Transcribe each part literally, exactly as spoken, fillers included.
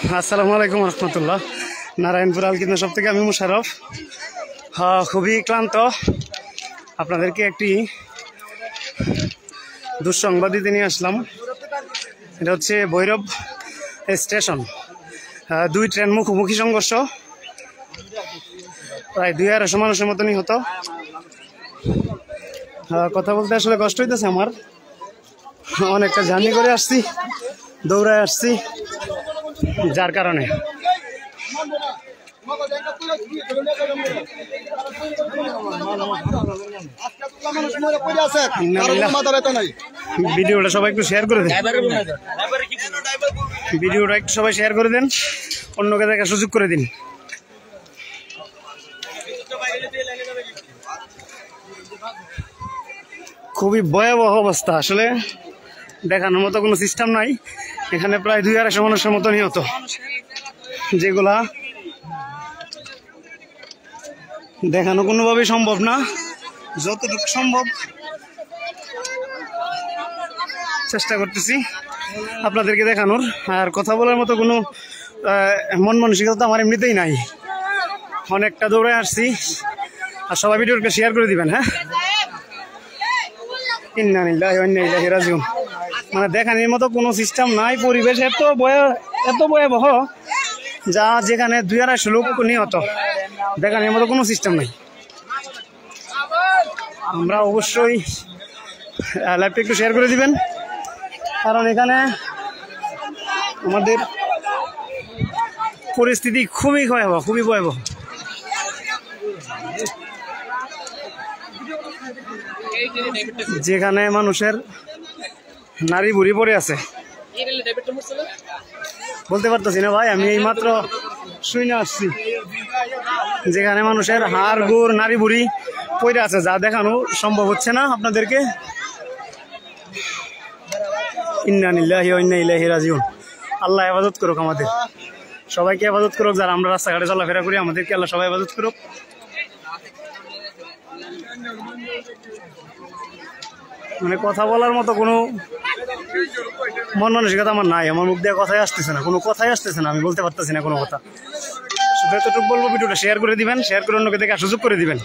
আসসালামু আলাইকুম রহমতুল্লাহ। নারায়ণপুর আলকিদনা সব থেকে আমি মুশারফ। হ্যাঁ, খুবই ক্লান্ত। আপনাদেরকে একটি দুঃসংবাদ দিতে নিয়ে আসলাম। এটা হচ্ছে ভৈরব স্টেশন। দুই ট্রেন মুখোমুখি সংঘর্ষ, প্রায় দুই আড়াইশো মানুষের মতনই হতো। কথা বলতে আসলে কষ্ট হইতেছে আমার, অনেকটা জার্নি করে আসছি, দৌড়ায় আসছি, যার কারণে ভিডিওটা সবাই একটু শেয়ার করে দেন, ভিডিওটা একটু সবাই শেয়ার করে দেন, অন্যকে দেখার সুযোগ করে দিন। খুবই ভয়াবহ অবস্থা, আসলে দেখানোর মতো কোনো সিস্টেম নাই। এখানে প্রায় দুই আড়াইশো মানুষের মতো নিহত, যেগুলা দেখানো কোনোভাবেই সম্ভব না। যতটুকু সম্ভব চেষ্টা করতেছি আপনাদেরকে দেখানোর। আর কথা বলার মতো কোনো মন মানসিকতা আমার এমনিতেই নাই। অনেকটা দৌড়ে আসছি। আর সবাই ভিডিওকে শেয়ার করে দিবেন। হ্যাঁ, ইন্না লিল্লাহি ওয়া ইন্না ইলাইহি রাজিউন। মানে দেখানোর মতো কোনো সিস্টেম নাই। পরিবেশ এত ভয় এত ভয়াবহ যা যেখানে দুই আড়াইশো লোক নিহত, দেখানোর মতো কোনো সিস্টেম নাই। আমরা অবশ্যই লাইভটা একটু শেয়ার করে দিবেন, কারণ এখানে আমাদের পরিস্থিতি খুবই ভয়াবহ, খুবই ভয়াবহ। যেখানে মানুষের নারী বুড়ি পড়ে আছে, বলতে পারতেছি না ভাই, আমি এই মাত্র শুনে আসছি। যেখানে মানুষের হাড় গোড় নারী বুড়ি পড়ে আছে, যা দেখানো সম্ভব হচ্ছে না আপনাদেরকে। ইন্না লিল্লাহি ওয়া ইন্না ইলাইহি রাজিউন। আল্লাহ হেফাজত করুক, আমাদের সবাইকে হেফাজত করুক। যারা আমরা রাস্তাঘাটে চলাফেরা করি, আমাদেরকে আল্লাহ সবাই হেফাজত করুক। মানে কথা বলার মতো কোনো মন মানসিকতা আমার নাই। আমার মুখ দিয়ে কথাই আসতেছে না, কোনো কথাই আসতেছে না, আমি বলতে পারতেছি না কোনো কথা। শুধু এতটুকু বলবো, ভিডিওটা শেয়ার করে দিবেন, শেয়ার করে অন্যকে দেখার সুযোগ করে দিবেন।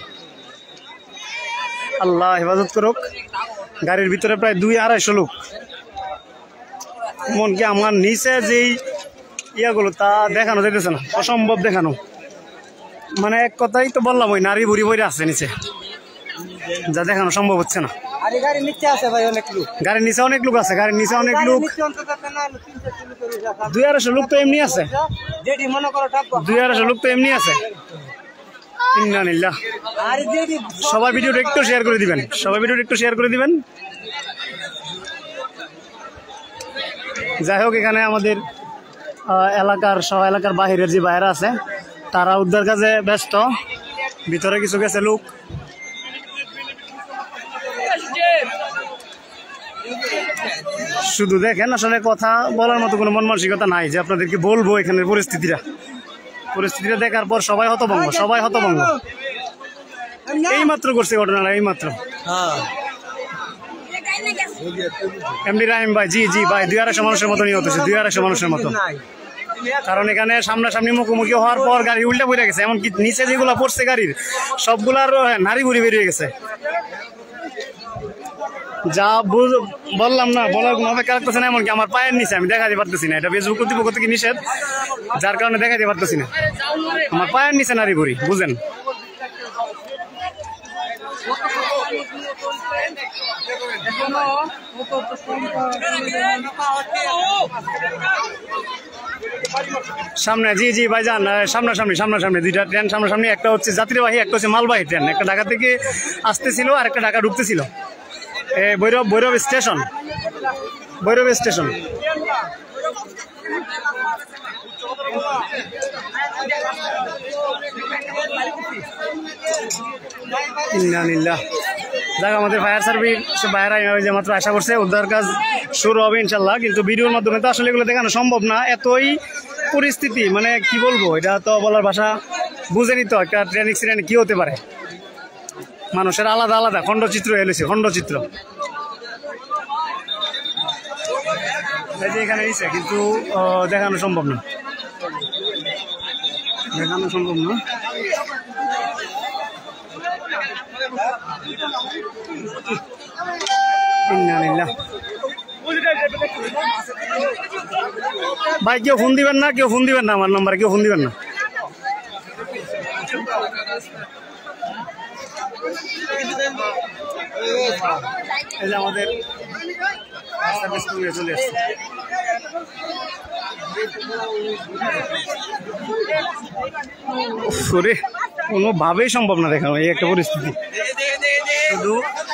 আল্লাহ হেফাজত করুক। গাড়ির ভিতরে প্রায় দুই আড়াইশো লোক। এমনকি আমার নিচে যেই ইয়াগুলো তা দেখানো যেতেছে না, অসম্ভব দেখানো। মানে এক কথাই তো বললাম, ওই নারী বুড়ি বইরে আছে নিচে, যা দেখানো সম্ভব হচ্ছে না। গাড়ির নিচে অনেক লোক আছে, গাড়ির নিচে অনেক লোক, দুই আড়াইশো লোক তো এমনি আছে, দুই আড়াইশো লোক তো এমনি আছে। ইন্না লিল্লাহ। সবাই ভিডিওটা একটু শেয়ার করে দিবেন, সবাই ভিডিওটা একটু শেয়ার করে দিবেন। যাই হোক, এখানে আমাদের এলাকার সব এলাকার বাহিরের যে বাইরে আছে, তারা উদ্ধার কাজে ব্যস্ত। ভিতরে কিছু গেছে লোক। শুধু দেখেন, আসলে কথা বলার মতো কোনো মন মানসিকতা নাই যে আপনাদেরকে বলবো এখানের পরিস্থিতিটা। পরিস্থিতিটা দেখার পর সবাই হতভম্ব, সবাই হতভম্ব। এই মাত্র করছে ঘটনাটা, এই মাত্র। এমডি রাহিম ভাই, জি জি ভাই, দুই আড়াইশো মানুষের মতো নিহত হয়েছে, দুই আড়াইশো মানুষের মতো। কারণ এখানে সামনাসামনি মুখোমুখি হওয়ার পর গাড়ি উল্টা পড়ে গেছে। এমনকি নিচে যেগুলো পড়ছে গাড়ির, সবগুলার নারী বুড়ি বেরিয়ে গেছে। যা বললাম না, বলার কোনো অপেক্ষা রাখতেছে না। এমনকি আমার পায়ের নিচে আমি দেখাতে পারতেছি না, এটা ফেসবুক কর্তৃপক্ষ থেকে নিষেধ, যার কারণে দেখাতে পারতেছি না। আমার পায়ের নিচে নারী বুড়ি, বুঝেন। সামনে, জি জি ভাইজান, সামনাসামনি সামনাসামনি দুইটা ট্রেন সামনাসামনি। একটা হচ্ছে যাত্রীবাহী, একটা হচ্ছে মালবাহী ট্রেন। একটা ঢাকা থেকে আসতেছিল আর একটা ঢাকা ঢুকতেছিল। Bhairab Bhairab station, Bhairab station. ইন্না লিল্লাহ। দেখ, আমাদের ফায়ার সার্ভিস বাইরে যে মাত্র আশা করছে উদ্ধার কাজ শুরু হবে ইনশাল্লাহ। কিন্তু ভিডিওর মাধ্যমে তো আসলে এগুলো দেখানো সম্ভব না, এতই পরিস্থিতি। মানে কি বলবো, এটা তো বলার ভাষা বুঝেনি। তো একটা ট্রেন অ্যাক্সিডেন্ট কি হতে পারে, মানুষের আলাদা আলাদা খণ্ডচিত্র এলেছে, খণ্ডচিত্র। এখানে কিন্তু দেখানো সম্ভব না। দেখানো সম্ভব না। ভাই কেউ ফোন দিবেন না, কেউ ফোন দিবেন না, আমার নাম্বারে কেউ ফোন দিবেন না। এই যে আমাদের চলে আসছে। সরে কোনোভাবেই সম্ভব না দেখানো এই একটা পরিস্থিতি। শুধু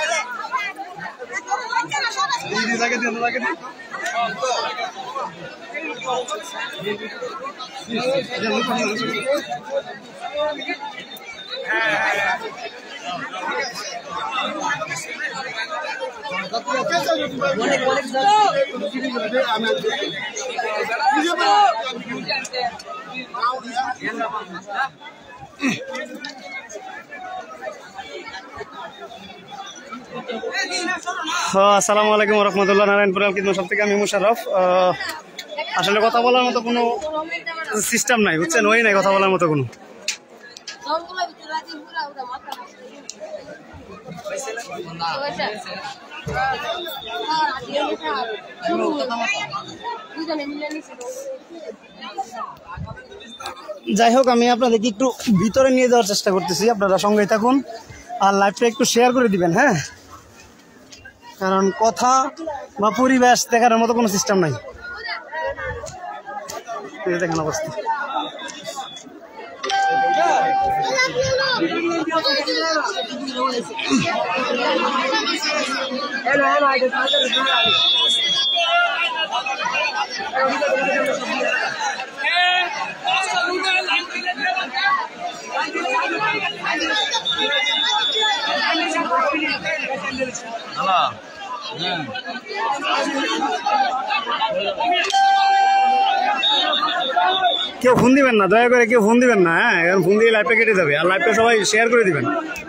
আসসালামু আলাইকুম রহমতুল্লাহ। নারায়ণপুর আলকিদমা সব থেকে আমি মুশারফ। আসলে কথা বলার মতো কোনো সিস্টেম নাই, বুঝছেন, ওই নাই কথা বলার মতো কোনো। যাই হোক, আমি আপনাদেরকে একটু ভিতরে নিয়ে যাওয়ার চেষ্টা করতেছি, আপনারা সঙ্গেই থাকুন আর লাইভটা একটু শেয়ার করে দিবেন। হ্যাঁ, কারণ কথা বা পরিবেশ দেখানোর মতো কোনো সিস্টেম নাই। দেখেন অবস্থা। কেউ ফোন দিবেন না, দয়া করে কেউ ফোন দিবেন না। হ্যাঁ, এখন ফোন দিয়ে লাইভটা কেটে যাবে, আর লাইভটা সবাই শেয়ার করে দিবেন।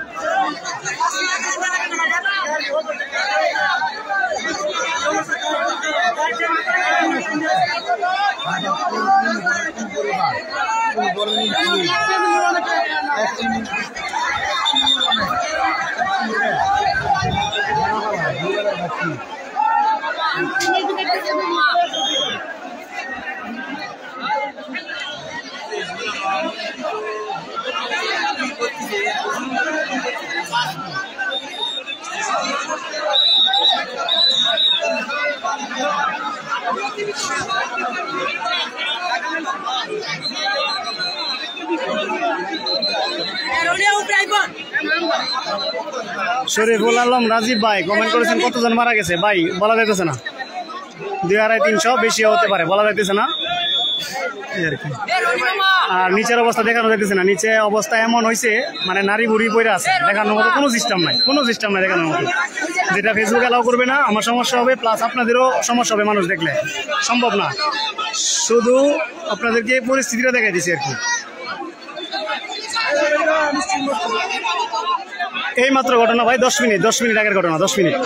শরীফুল আলম রাজীব ভাই কমেন্ট করেছেন কতজন মারা গেছে। ভাই বলা যাইতেছে না, দুই আড়াই তিনশো বেশি হতে পারে, বলা যাইতেছে না আর কি। আর নিচের অবস্থা দেখানো যাইতেছে না, নিচে অবস্থা এমন হয়েছে মানে নারী বুড়ি পড়ে আছে, দেখানোর মতো কোনো সিস্টেম নাই, কোনো সিস্টেম নাই দেখানোর মতো। যেটা ফেসবুক অ্যালাউ করবে না, আমার সমস্যা হবে, প্লাস আপনাদেরও সমস্যা হবে, মানুষ দেখলে সম্ভব না। শুধু আপনাদেরকে পরিস্থিতিটা দেখাই দিচ্ছি আর কি। এই মাত্র ঘটনা ভাই, দশ মিনিট দশ মিনিট আগের ঘটনা, দশ মিনিট।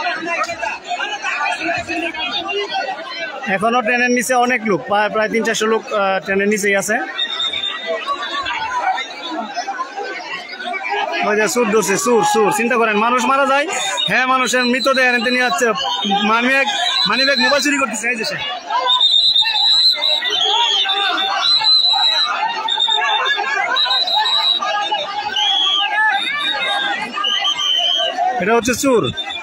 এখনো ট্রেনের নিচে অনেক লোক, প্রায় প্রায় তিন চারশো লোক ট্রেনের নিচেই আছে। ওই যে সুর ধরছে, সুর সুর চিন্তা করেন, মানুষ মারা যায়। হ্যাঁ, মানুষের মৃতদেহ এনে নিয়ে যাচ্ছে, money bag money bag mobile চুরি করতেছে। এই যে সে এটা হচ্ছে চুর।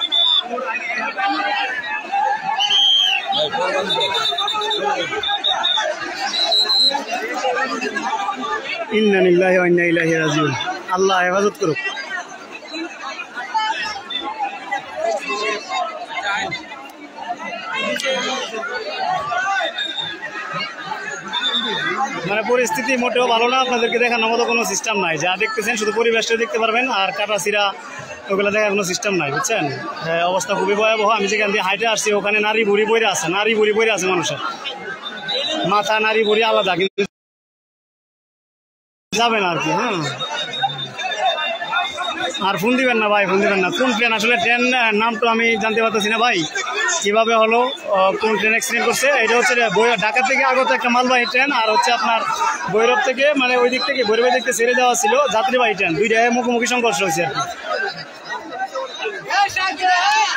ইন্না লিল্লাহি ওয়া ইন্না ইলাইহি রাজিউন। আল্লাহ হেফাজত করুক। মানে পরিস্থিতি মোটেও ভালো না, আপনাদেরকে দেখানোর মতো কোনো সিস্টেম নাই। যা দেখতেছেন শুধু পরিবেশটা দেখতে পারবেন, আর কাটাছিরা ওগুলো দেখার কোনো সিস্টেম নাই, বুঝছেন। অবস্থা খুবই ভয়াবহ। আমি যেখান দিয়ে হাইটে আসছি ওখানে নারী বুড়ি বইরে আছে, নারী বুড়ি বইরে আছে, মানুষের মাথা নারী বুড়ি আলাদা, কিন্তু যাবেন আর কি। হ্যাঁ, আর ফোন দিবেন না ভাই, ফোন দিবেন না। কোন ট্রেন আসলে ট্রেন নাম তো আমি জানতে পারতেছি না ভাই, কিভাবে হলো, কোন ট্রেন অ্যাক্সিডেন্ট করছে। এটা হচ্ছে ঢাকা থেকে আগত একটা মালবাহী ট্রেন, আর হচ্ছে আপনার ভৈরব থেকে মানে ওই দিক থেকে ভৈরবের দিক থেকে ছেড়ে দেওয়া ছিল যাত্রীবাহী ট্রেন, দুইটায় মুখোমুখি সংঘর্ষ হয়েছে আর কি।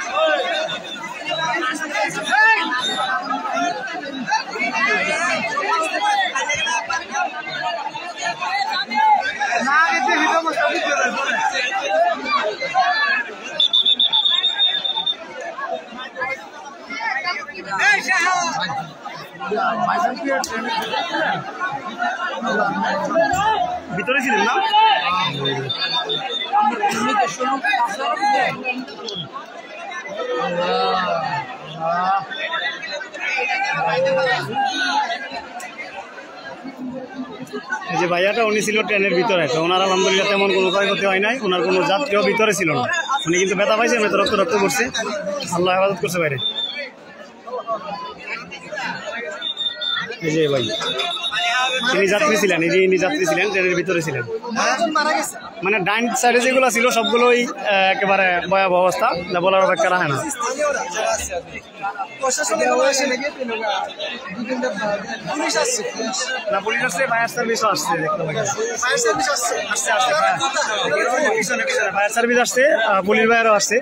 ভিতরে ছিলেন না? এই যে ভাইয়াটা উনি ছিল ট্রেনের ভিতরে, তো ওনার আলহামদুলিল্লাহ তেমন কোনো ক্ষয়ক্ষতি হয় নাই, ওনার কোনো যাত্রীও ভিতরে ছিল না। উনি কিন্তু ব্যথা পাইছে, আমি তো রক্ত রক্ত করছে, আল্লাহ হেফাজত করছে বাইরে। এই যে ভাই তিনি যাত্রী ছিলেন, এই যে ইনি যাত্রী ছিলেন, ট্রেনের ভিতরে ছিলেন। মানে ডাইন সাইডে যেগুলো ছিল সবগুলোই একেবারে ভয়াবহ অবস্থা, যা বলার অপেক্ষা রাখে না। না পুলিশ আসছে, ফায়ার সার্ভিসও আসছে, দেখতে ফায়ার সার্ভিস আসছে, পুলিশ ভাইয়ারও আসছে।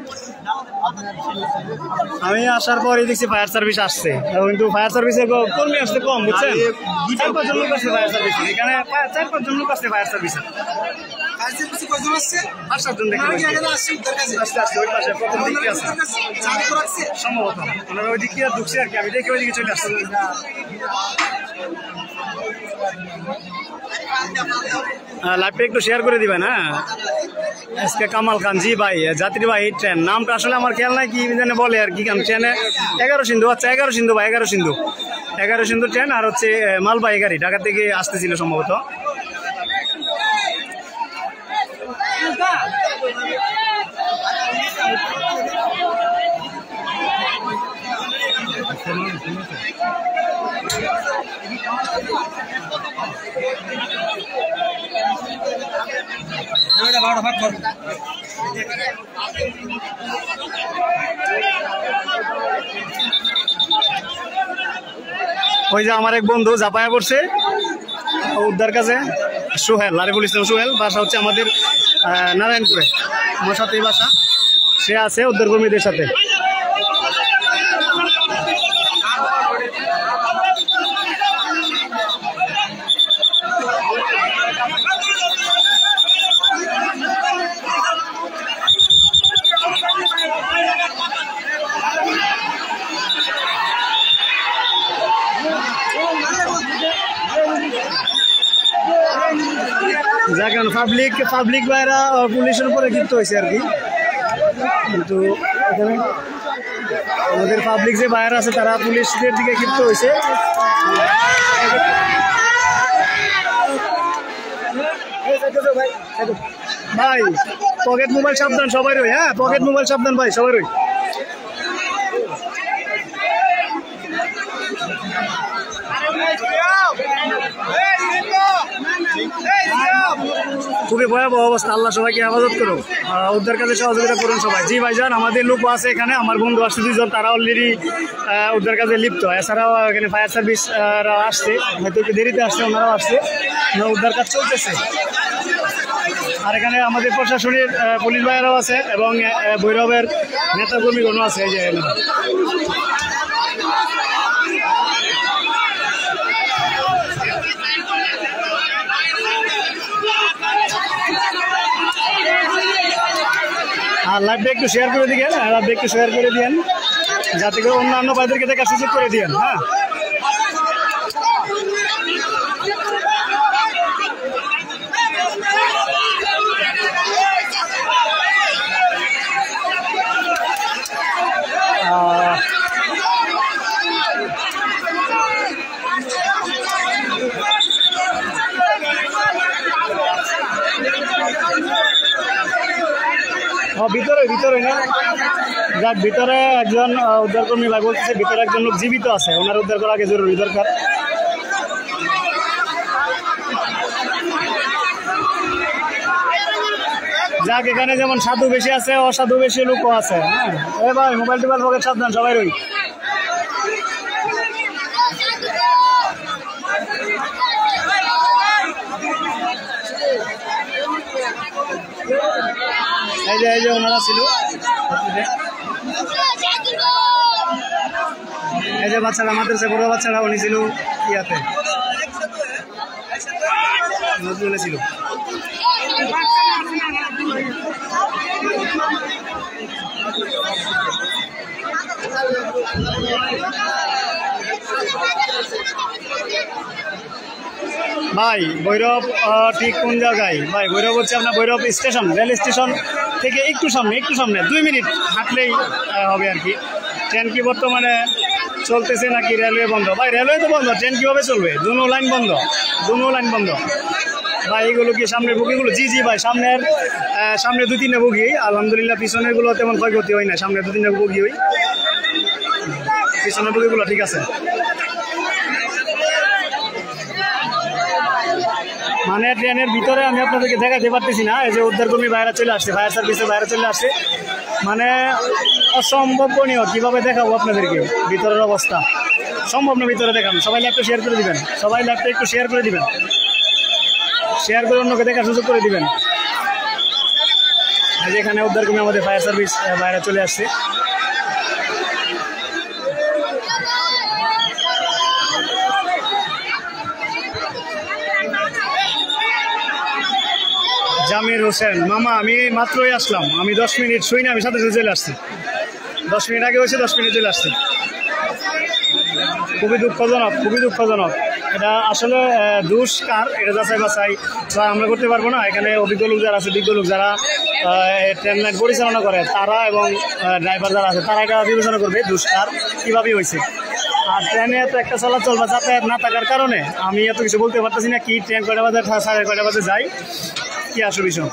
আমি আসার পরে দেখছি ফায়ার সার্ভিস আসছে, কিন্তু ফায়ার সার্ভিসের কর্মী আসতে কম, বুঝছেন? চার পাঁচজন লোক আসছে ফায়ার সার্ভিস, এখানে চার পাঁচজন লোক আসছে ফায়ার সার্ভিসে। সম্ভবত ওনারা ওই দিক দিয়ে ঢুকছে আর কি, আমি দেখে ওই দিকে চলে আসছি। লাইভটা একটু শেয়ার করে দিবেন। হ্যাঁ, এসকে কামাল খান, জি ভাই, যাত্রীবাহী ট্রেন, নামটা আসলে আমার খেয়াল নাই, কি জানে বলে আর কি। ট্রেনে এগারো সিন্ধু, আচ্ছা এগারো সিন্ধু ভাই, এগারো সিন্ধু এগারো সিন্ধু ট্রেন, আর হচ্ছে মালবাহী গাড়ি ঢাকা থেকে আসতেছিল সম্ভবত। ওই যে আমার এক বন্ধু জাপায়া পড়ছে উদ্ধার কাজে, সোহেল, আরিফুল ইসলাম সোহেল, বাসা হচ্ছে আমাদের নারায়ণপুরে, আমার সাথেই বাসা। সে আছে উদ্ধার কর্মীদের সাথে। যাক, পাবলিক পাবলিক ভাইরা পুলিশের উপরে ক্ষিপ্ত হয়েছে আর কি, কিন্তু এখানে আমাদের পাবলিক যে ভাইরা আছে তারা পুলিশদের দিকে ক্ষিপ্ত হয়েছে। ভাই পকেট মোবাইল সাবধান সবাই রই, হ্যাঁ পকেট মোবাইল সাবধান ভাই সবাই রই। খুবই ভয়াবহ অবস্থা, আল্লাহ সবাইকে হেফাজত করুন, উদ্ধার কাজে সহযোগিতা করুন সবাই। জি ভাইজান, আমাদের লোক আছে এখানে, আমার বন্ধু আসছে দুজন, তারা অলরেডি উদ্ধার কাজে লিপ্ত। এছাড়াও এখানে ফায়ার সার্ভিস আসছে, হয়তো একটু দেরিতে আসছে, ওনারাও আসছে, উদ্ধার কাজ চলতেছে। আর এখানে আমাদের প্রশাসনের পুলিশ ভাইয়েরাও আছে এবং ভৈরবের নেতাকর্মীগণও আছে। এই যে আর লাইভটা একটু শেয়ার করে দিবেন, লাইভটা একটু শেয়ার করে দিবেন যাতে করে অন্যান্য ভাইদেরকে দেখার সুযোগ করে দিবেন। হ্যাঁ, ভিতরে ভিতরে না যাক, ভিতরে একজন উদ্ধার কর্মী ভাই বলতেছে ভিতরে একজন লোক জীবিত আছে, ওনার উদ্ধার করা আগে জরুরি দরকার। যাক এখানে যেমন সাধু বেশি আছে অসাধু বেশি লোকও আছে। হ্যাঁ এ ভাই মোবাইল টোবাইল পকেট সাবধান সবাই রই। এই যে এই যে ওনারা ছিল, এই যে বাচ্চারা মাদ্রাসা বড় বাচ্চারা উনি ছিল ইয়াতে নজরুলে ছিল। ভাই ভৈরব ঠিক কোন জায়গায়? ভাই ভৈরব হচ্ছে আপনার ভৈরব স্টেশন, রেল স্টেশন থেকে একটু সামনে, একটু সামনে দুই মিনিট হাঁটলেই হবে আর কি। ট্রেন কি বর্তমানে চলতেছে নাকি রেলওয়ে বন্ধ? ভাই রেলওয়ে তো বন্ধ, ট্রেন কিভাবে চলবে? দুনো লাইন বন্ধ, দুনো লাইন বন্ধ। ভাই এগুলো কি সামনের বগিগুলো? জি জি ভাই সামনের সামনে দু তিনটা বগি, আলহামদুলিল্লাহ পিছনের গুলো তেমন ক্ষয়ক্ষতি হয় না, সামনে দু তিনটা বগি হয়, পিছনের বগিগুলো ঠিক আছে। মানে ট্রেনের ভিতরে আমি আপনাদেরকে দেখাতে পারতেছি না, এই যে উদ্ধারকর্মী বাইরে চলে আসছে, ফায়ার সার্ভিসের বাইরে চলে আসছে, মানে অসম্ভবনীয়। কিভাবে দেখাবো আপনাদেরকে ভিতরের অবস্থা? সম্ভব না ভিতরে দেখানো। সবাই লাইভটা শেয়ার করে দিবেন, সবাই লাইভটা একটু শেয়ার করে দিবেন, শেয়ার করে অন্যকে দেখার সুযোগ করে দিবেন। যেখানে উদ্ধারকর্মী আমাদের ফায়ার সার্ভিস বাইরে চলে আসছে। জামির হোসেন মামা আমি মাত্রই আসলাম, আমি দশ মিনিট শুই না, আমি সাথে সাথে চলে আসছি, দশ মিনিট আগে হয়েছে, দশ মিনিট চলে আসছি। খুবই দুঃখজনক, খুবই দুঃখজনক। এটা আসলে দোষ কার এটা যাচাই বাছাই আমরা করতে পারবো না। এখানে অভিজ্ঞ লোক যারা আছে, বিজ্ঞ লোক যারা ট্রেন লাইন পরিচালনা করে তারা এবং ড্রাইভার যারা আছে তারা এটা বিবেচনা করবে দোষ কার, কীভাবে হয়েছে। আর ট্রেনে এত একটা চলাচল বা যাতায়াত না থাকার কারণে আমি এত কিছু বলতে পারতেছি না। কি ট্রেন কয়টা বাজে, সাড়ে কয়টা বাজে যায়, কি আসল বিষয়।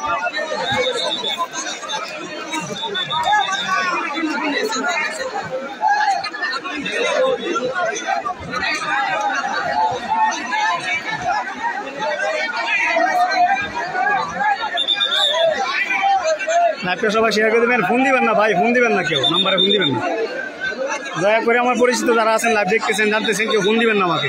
লাইভটা সবাই শেয়ার করে দেবেন, ফোন দিবেন না ভাই, ফোন দিবেন না, কেউ নাম্বারে ফোন দিবেন না দয়া করে। আমার পরিচিত যারা আছেন লাইভ দেখতেছেন জানতেছেন, কেউ ফোন দিবেন না আমাকে।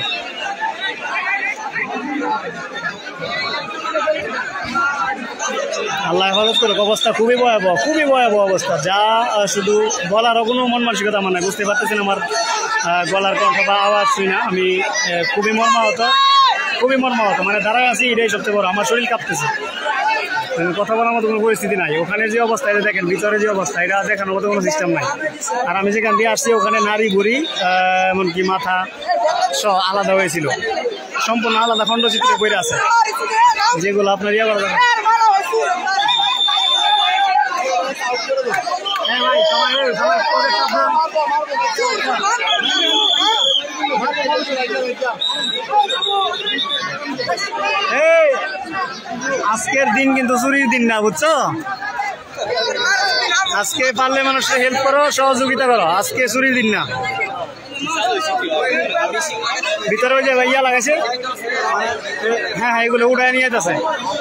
আল্লাহ হেফাজত করুক। অবস্থা খুবই ভয়াবহ, খুবই ভয়াবহ অবস্থা, যা শুধু বলারও কোনো মন মানসিকতা আমার নাই। বুঝতে পারতেছেন আমার গলার কণ্ঠ বা আওয়াজ শুই না, আমি খুবই মর্মাহত, খুবই মর্মাহত। মানে দাঁড়ায় আছি এটাই সবচেয়ে বড়, আমার শরীর কাঁপতেছে, কথা বলার মতো কোনো পরিস্থিতি নাই। ওখানে যে অবস্থা এটা দেখেন, ভিতরে যে অবস্থা এটা দেখানোর মতো কোনো সিস্টেম নাই। আর আমি যেখান দিয়ে আসছি ওখানে নারী বুড়ি এমনকি মাথা সব আলাদা হয়েছিল, সম্পূর্ণ আলাদা খণ্ডচিত্রে বইরে আছে, যেগুলো আপনার ইয়ে করা যাবে। আজকের দিন কিন্তু চুরির দিন না, বুঝছো? আজকে পারলে মানুষকে হেল্প করো, সহযোগিতা করো, আজকে চুরির দিন না। ভিতরে ওই যে ইয়া লাগাইছে, হ্যাঁ হ্যাঁ এগুলো উঠায় নিয়ে যাচ্ছে।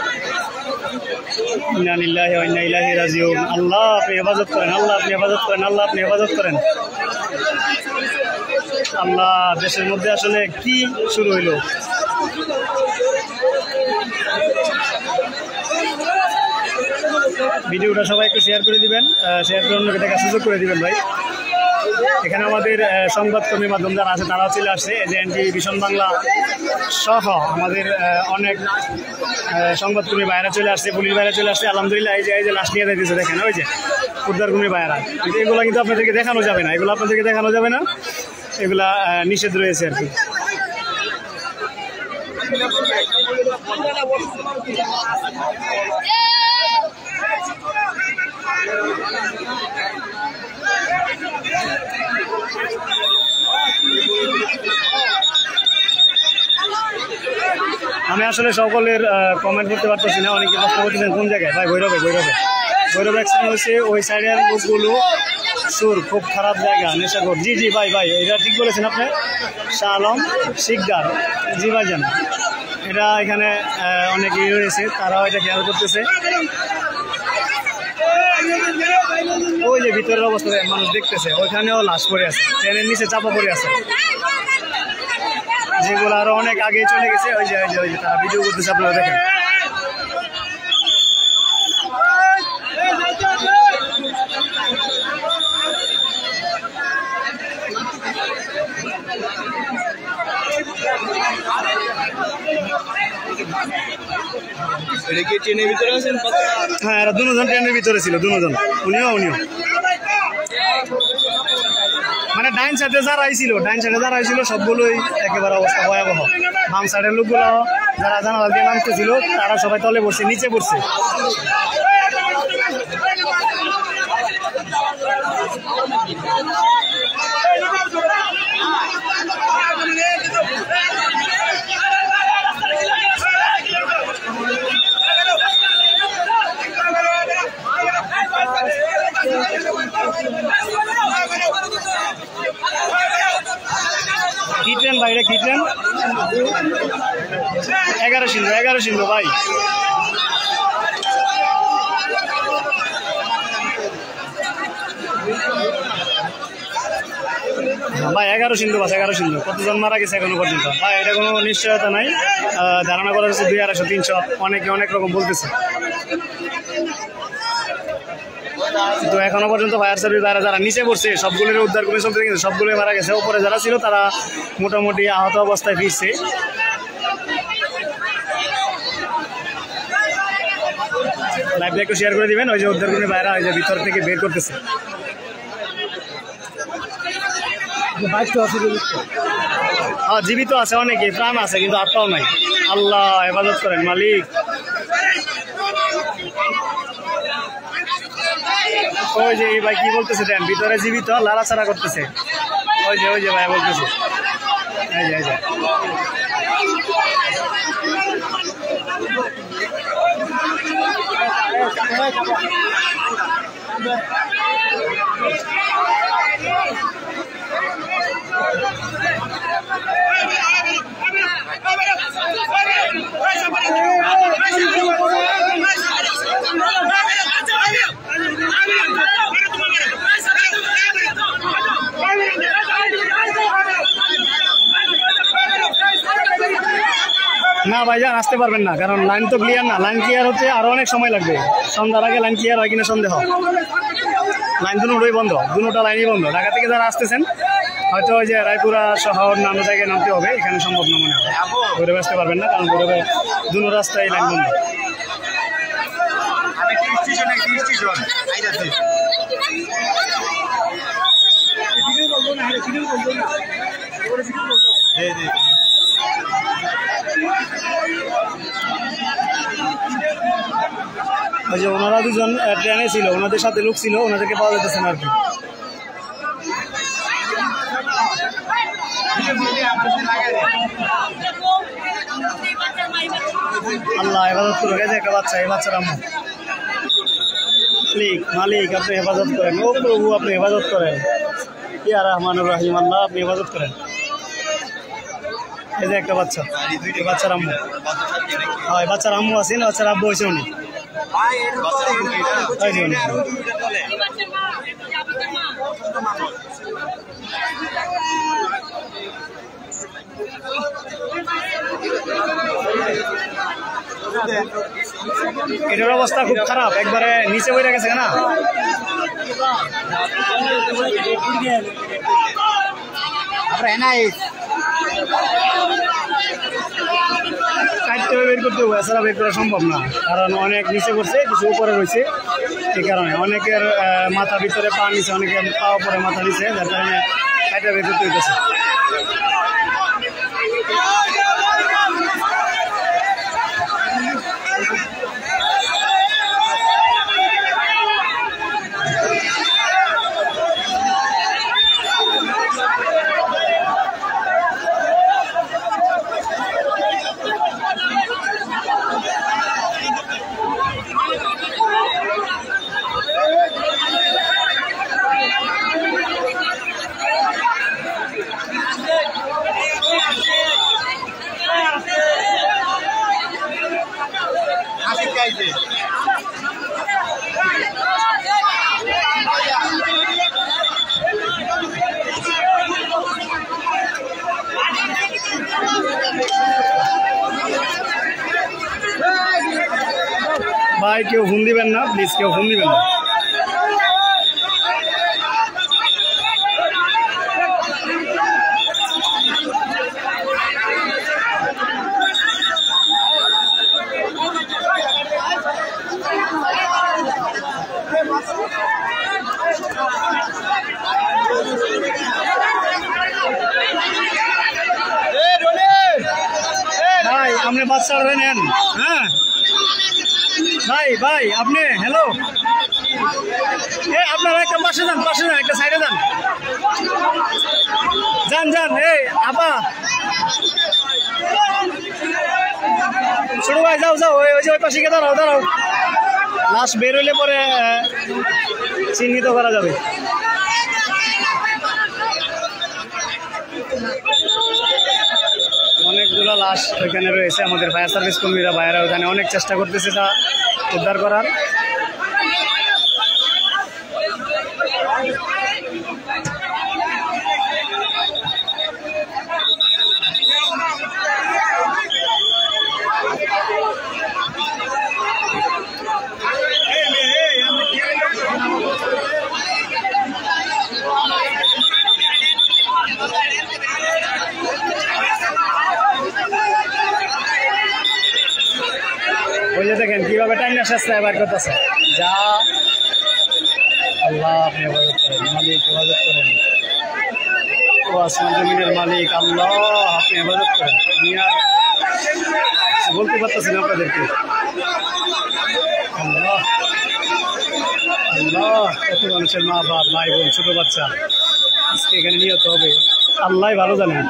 আল্লাহ আপনি হেফাজত করেন, আল্লাহ আপনি হেফাজত করেন, আল্লাহ আপনি হেফাজত করেন। আল্লাহ দেশের মধ্যে আসলে কি শুরু হইলো? ভিডিওটা সবাই একটু শেয়ার করে দিবেন, শেয়ার করে অন্যকে দেখার সুযোগ করে দিবেন ভাই। এখানে আমাদের সংবাদকর্মী মাধ্যম যারা আছে তারাও চলে আসছে, যে এনটি ভিশন বাংলা সহ আমাদের অনেক সংবাদকর্মী বাইরে চলে আসছে, পুলিশ বাইরে চলে আসছে। আলহামদুলিল্লাহ এই যে এই যে লাশ নিয়ে দিতেছে দেখেন, ওই যে উদ্ধারকর্মী বাইরা। কিন্তু এগুলো কিন্তু আপনাদেরকে দেখানো যাবে না, এগুলো আপনাদেরকে দেখানো যাবে না, এগুলা নিষেধ রয়েছে আর কি। আমি আসলে সকলের কমেন্ট করতে পারতেছি না, অনেকে প্রশ্ন করতেছেন কোন জায়গায়। ভাই ভৈরবে, ভৈরবে ভৈরব অ্যাক্সিডেন্ট হয়েছে, ওই সাইডের লোকগুলো সুর খুব খারাপ জায়গা, নেশাখোর। জি জি ভাই ভাই এটা ঠিক বলেছেন আপনি, শাহ আলম শিকদার। জি ভাই জান, এটা এখানে অনেক ইয়ে রয়েছে, তারাও এটা খেয়াল করতেছে। ওই যে ভিতরের অবস্থা মানুষ দেখতেছে, ওইখানেও লাশ পড়ে আছে, ট্রেনের নিচে চাপা পড়ে আছে, যেগুলো আরো অনেক আগে চলে গেছে। ওই যে ওই যে ওই যে তারা ভিডিও করতেছে, আপনারা দেখেন। হ্যাঁ, এরা দুজন ট্রেনের ভিতরে ছিল, দুজন, উনিও উনিও মানে ডাইন সাইডে যারা আইছিল, ডাইন সাইডে যারা আইছিল সবগুলোই একেবারে অবস্থা ভয়াবহ। বাম সাইডের লোকগুলো যারা জানালা দিয়ে নামতেছিল তারা সবাই তলে পড়ছে, নিচে পড়ছে। কি ট্রেন ভাই, কি ট্রেন? এগারো সিন্ধু, এগারো সিন্ধু ভাই। ভাই এগারো সিন্ধু বাস, এগারো সিন্ধু। কতজন মারা গেছে এখনো পর্যন্ত ভাই এটা কোনো নিশ্চয়তা নাই, ধারণা করা হচ্ছে দুই আড়াইশো তিনশো, অনেকে অনেক রকম বলতেছে। তো এখনো পর্যন্ত ফায়ার সার্ভিস যারা যারা নিচে পড়ছে সবগুলোর উদ্ধার করে চলতে গেছে, সবগুলোই মারা গেছে। উপরে যারা ছিল তারা মোটামুটি আহত অবস্থায় ফিরছে। লাইভটা একটু শেয়ার করে দিবেন। ওই যে উদ্ধার করে বাইরে ওই যে ভিতর থেকে বের করতেছে। হ্যাঁ, জীবিত আছে অনেকে, প্রাণ আছে, কিন্তু আত্মাও নাই। আল্লাহ হেফাজত করেন মালিক। ওই যে এই ভাই কি বলতেছে দেন, ভিতরে জীবিত লাড়াচাড়া করতেছে। ওই যে ওই যে ভাই বলতেছে, এই যে এই যে না ভাইজান আসতে পারবেন না, কারণ লাইন তো ক্লিয়ার না। লাইন ক্লিয়ার হতে আরো অনেক সময় লাগবে। সন্ধ্যার আগে লাইন ক্লিয়ার হয় কিনা সন্দেহ। লাইন দুটোই বন্ধ, দুটোটা লাইনই বন্ধ। ঢাকা থেকে যারা আসতেছেন হয়তো ওই যে রায়পুরা শহর নানা জায়গায় নামতে হবে, এখানে সম্ভব না মনে হয়। ঘুরে আসতে পারবেন না, কারণ ঘুরে দুটো রাস্তায় লাইন বন্ধ। ওই যে ওনারা দুজন ট্রেনে ছিল, ওনাদের সাথে লোক ছিল, ওনাদেরকে পাওয়া যেতেছে না আর কি। আল্লাহ হেফাজত করে গেছে একটা বাচ্চা, এই বাচ্চার আম্মু। মালিক মালিক আপনি হেফাজত করেন, ও প্রভু আপনি হেফাজত করেন, ইয়া রহমানুর রহিম, আল্লাহ আপনি হেফাজত করেন। এই যে একটা বাচ্চা, বাচ্চার আম্মু। হয় বাচ্চার আম্মু আছেন, বাচ্চার আব্বু হয়েছে উনি। এটার অবস্থা খুব খারাপ, একবারে নিচে বইরা গেছে না। কাটতে বের করতে হবে, এছাড়া বের করা সম্ভব না, কারণ অনেক নিচে পড়ছে, কিছু উপরে রয়েছে। এই কারণে অনেকের মাথা ভিতরে পা নিচে, অনেকের পা উপরে মাথা নিচে, যার কারণে কাটতে বের করতে হইতেছে। ভাই কেউ ফোন দিবেন না, প্লিজ কেউ ফোন দিবেন না। ভাই আপনি বাচ্চা নেন, হ্যাঁ ভাই ভাই আপনি হ্যালো, এ আপনারা একটা পাশে যান, পাশে যান, একটা সাইডে যান, যান যান। এই আপা ছোট ভাই যাও যাও, ওই যে ওই পাশে গিয়ে দাঁড়াও দাঁড়াও, লাশ বের হইলে পরে চিহ্নিত করা যাবে। অনেকগুলো লাশ ওইখানে রয়েছে, আমাদের ফায়ার সার্ভিস কর্মীরা বাইরে ওখানে অনেক চেষ্টা করতেছে তা উদ্ধার করার। ওই যে দেখেন কিভাবে টাইনা চেষ্টা এবার করতেছে। যা আল্লাহ আপনি হেফাজত করেন, মালিক হেফাজত করেন, ও আসমান জমিনের মালিক আল্লাহ আপনি হেফাজত করেন। আমি আর বলতে পারতেছি না আপনাদেরকে। আল্লাহ আল্লাহ, কত মানুষের মা বাপ ভাই বোন ছোট বাচ্চা আজকে এখানে নিহত হবে, আল্লাহ ভালো জানেন।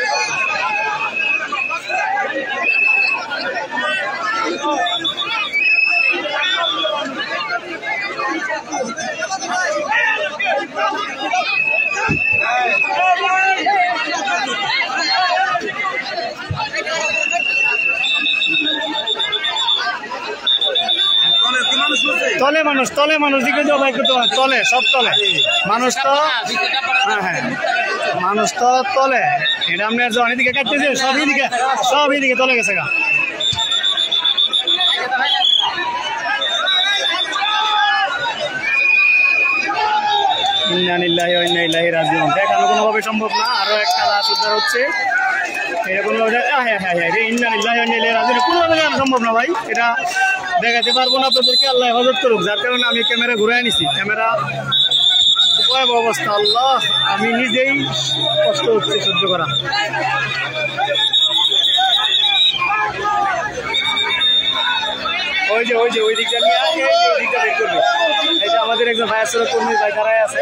তলে মানুষ, তলে মানুষ দিকে যাও ভাই, তলে সব তলে মানুষ তো, হ্যাঁ হ্যাঁ মানুষ তো তলে। এটা আপনি যখন এদিকে কাটতেছে সব এদিকে, সব এদিকে তলে গেছে গা। ইন্না লিল্লাহি ওয়া ইন্না ইলাইহি রাজিউন। দেখানো কোনোভাবে সম্ভব না, আরো একটা লাশ উদ্ধার হচ্ছে। এটা কোনোভাবে হ্যাঁ হ্যাঁ হ্যাঁ ইন্না লিল্লাহি ওয়া ইন্না ইলাইহি রাজিউন কোনোভাবে দেখানো সম্ভব না ভাই, এটা দেখাতে পারবো না আপনাদেরকে। আল্লাহ হেফাজত করুক, যার কারণে আমি ক্যামেরা ঘুরে আনিছি। ক্যামেরা ভয়াবহ অবস্থা, আল্লাহ আমি নিজেই কষ্ট হচ্ছে সহ্য করা। ওই যে ওই যে ওই দিকটা নিয়ে আসে, ওই দিকটা বের করবে। এই যে আমাদের একজন ফায়ার সার্ভিস কর্মী ভাই দাঁড়ায় আছে,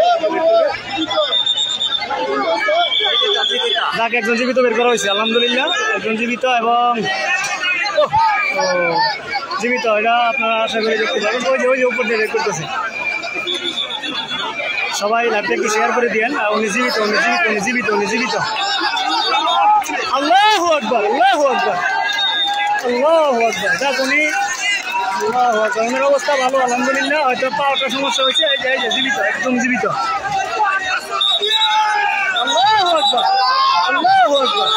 যাকে একজন জীবিত বের করা হয়েছে আলহামদুলিল্লাহ, একজন জীবিত এবং জীবিত, এটা আপনারা আশা করি দেখতে পাবেন। ওই যে ওই যে উপর দিয়ে বের করতেছে, সবাই লাইভটা একটু শেয়ার করে দিয়েন। উনি জীবিত, উনি জীবিত, উনি জীবিত, উনি জীবিত। আল্লাহু আকবার, আল্লাহু আকবার, আল্লাহু আকবার। যাক উনি আল্লাহু আকবার, ওনার অবস্থা ভালো আলহামদুলিল্লাহ। হয়তো পাওয়াটা সমস্যা হয়েছে, এই যে এই যে জীবিত, একদম জীবিত। আল্লাহু আকবার, আল্লাহু আকবার,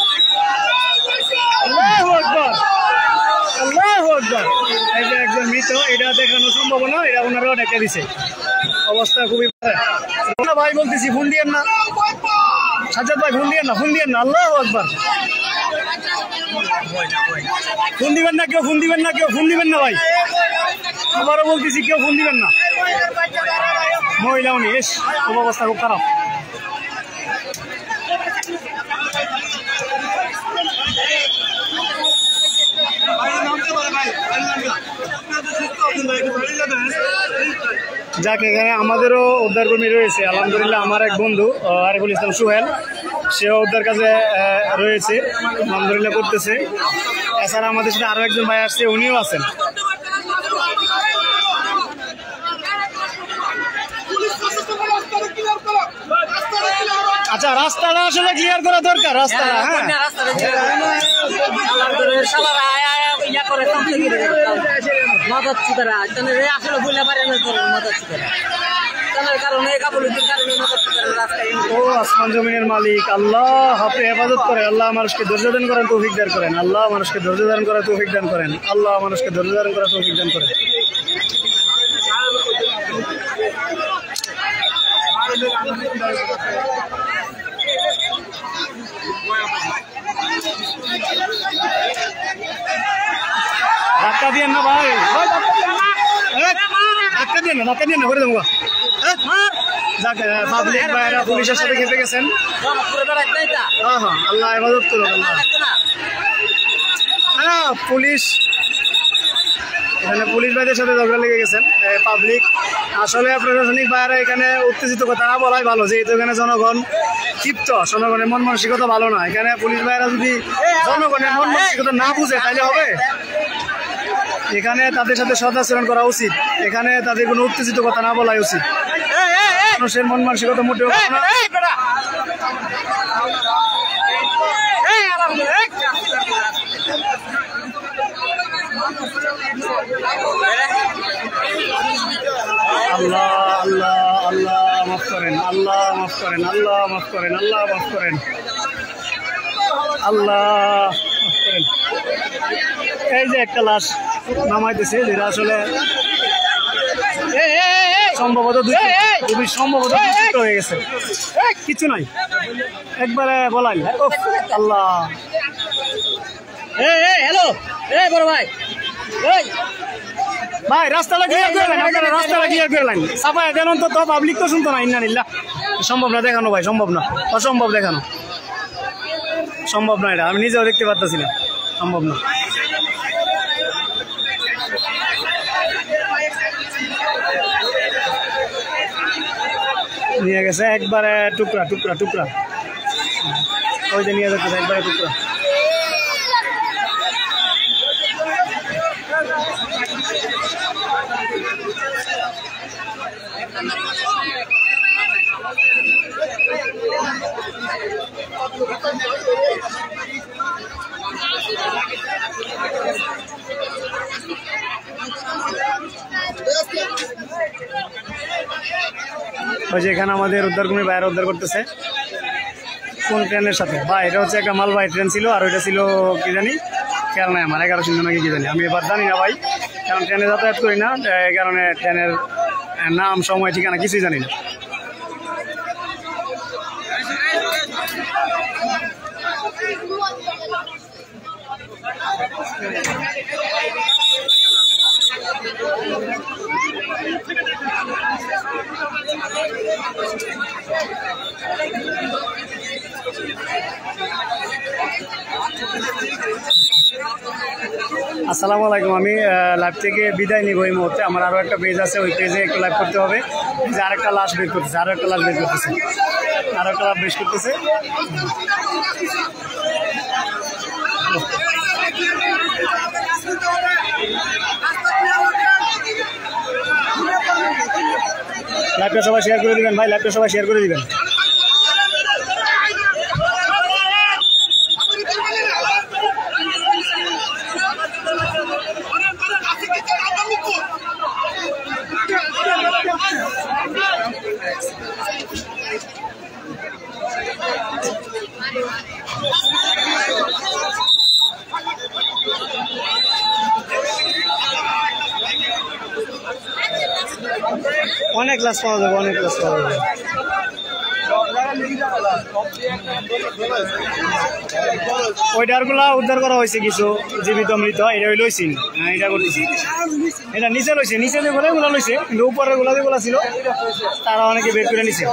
আল্লাহু আকবার, আল্লাহু আকবার। এই যে একজন মৃত, এটা দেখানো সম্ভব না, এটা ওনারাও ডেকে দিছে। অবস্থা খুবই ভাই, বলতেছি ফোন দিয়েন না সাজ্জাদ ভাই, ফোন দিয়েন না, ফোন দিয়েন না। আল্লাহু আকবার, ফোন দিবেন না কেউ, ফোন দিবেন না কেউ, ফোন দিবেন না ভাই, আবারও বলতেছি কেউ ফোন দিবেন না। মহিলা উনি, এস অবস্থা খুব খারাপ। যাক এখানে আমাদেরও উদ্ধারকর্মী রয়েছে আলহামদুলিল্লাহ। আমার এক বন্ধু আরিফুল ইসলাম সুহেল, সেও উদ্ধার কাজে রয়েছে আলহামদুলিল্লাহ করতেছে। এছাড়া আমাদের সাথে আরো একজন ভাই আসছে, উনিও আছেন। আচ্ছা রাস্তাটা আসলে ক্লিয়ার করা দরকার, রাস্তাটা হ্যাঁ ও আসমান জমিনের মালিক আল্লাহ, আপনি হেফাজত করেন। আল্লাহ মানুষকে ধৈর্য দান করেন, তৌফিক দান করেন। আল্লাহ মানুষকে ধৈর্য দান করার তৌফিক দান করেন। আল্লাহ মানুষকে ধৈর্য দান করার তৌফিক দান করেন। ধাক্কা দিয়ে না ভাই, ধাক্কা দিয়ে না, ধাক্কা দিয়ে না করে দেবো। পাবলিক ভাইরা পুলিশের সাথে খেপে গেছেন। হ্যাঁ হ্যাঁ, আল্লাহ হেফাজত করুন। আল্লাহ পুলিশ, এখানে পুলিশ ভাইদের সাথে ঝগড়া লেগে গেছেন পাবলিক। আসলে প্রশাসনিক ভাইরা এখানে উত্তেজিত কথা না বলাই ভালো, যেহেতু এখানে জনগণ ক্ষিপ্ত, জনগণের মন মানসিকতা ভালো না। এখানে পুলিশ ভাইরা যদি জনগণের মন মানসিকতা না বুঝে তাহলে হবে? এখানে তাদের সাথে সদাচরণ করা উচিত, এখানে তাদের কোনো উত্তেজিত কথা না বলাই উচিত। মানুষের মন মানসিকতা মোটেও না। আল্লাহ আল্লাহ আল্লাহ মাফ করেন, আল্লাহ মাফ করেন, আল্লাহ মাফ করেন, আল্লাহ মাফ করেন, আল্লাহ মাফ করেন। এই যে একটা লাশ নামাইতেছে, যেটা আসলে সম্ভবত দুই সম্ভবত হয়ে গেছে, কিছু নাই, একবারে বলাই। আল্লাহ হ্যালো বড় ভাই, ভাই রাস্তাটা ক্লিয়ার করে লাইন, আপনারা রাস্তাটা ক্লিয়ার করে লাইন, সাফাই দেন অন্তত, পাবলিক তো শুনতো না। ইন্নালিল্লাহ, সম্ভব না দেখানো ভাই, সম্ভব না, অসম্ভব দেখানো, সম্ভব না, এটা আমি নিজেও দেখতে পারতেছি না, সম্ভব না। নিয়ে গেছে একবারে টুকরা টুকরা টুকরা, ওই যে নিয়ে যাচ্ছে একবারে টুকরা। ওই যে এখানে আমাদের উদ্ধারকর্মী বাইরে উদ্ধার করতেছে কোন ট্রেনের সাথে। বা এটা হচ্ছে একটা মালবাহী ট্রেন ছিল, আর ওইটা ছিল কি জানি, খেয়াল নাই আমার, এগারো শূন্য নাকি কি জানি, আমি এবার জানি না ভাই, কারণ ট্রেনে যাতায়াত করি না, এই কারণে ট্রেনের নাম, সময়, ঠিকানা কিছুই জানি না। আসসালামু আলাইকুম, আমি লাইভ থেকে বিদায় নিব এই মুহূর্তে। আমার আরও একটা পেজ আছে, ওই পেজে একটু লাইভ করতে হবে। যে আরেকটা লাশ বের করতেছে, আরও একটা লাশ বের করতেছে, আরও একটা লাশ বের করতেছে। লাইভটা সবাই শেয়ার করে দিবেন ভাই, লাইভটা সবাই শেয়ার করে দিবেন। অনেক ক্লাস পাওয়া যাবে, অনেক ক্লাস পাওয়া যাবে। ওইটারগুলা উদ্ধার করা হয়েছে, কিছু জীবিত মৃত, এটা ওই লইছি, হ্যাঁ এটা করতেছি, এটা নিচে লইছে, নিচে যে ঘরে গুলা লইছে, কিন্তু উপরের গুলা যেগুলা ছিল তারা অনেকে বের করে নিছে।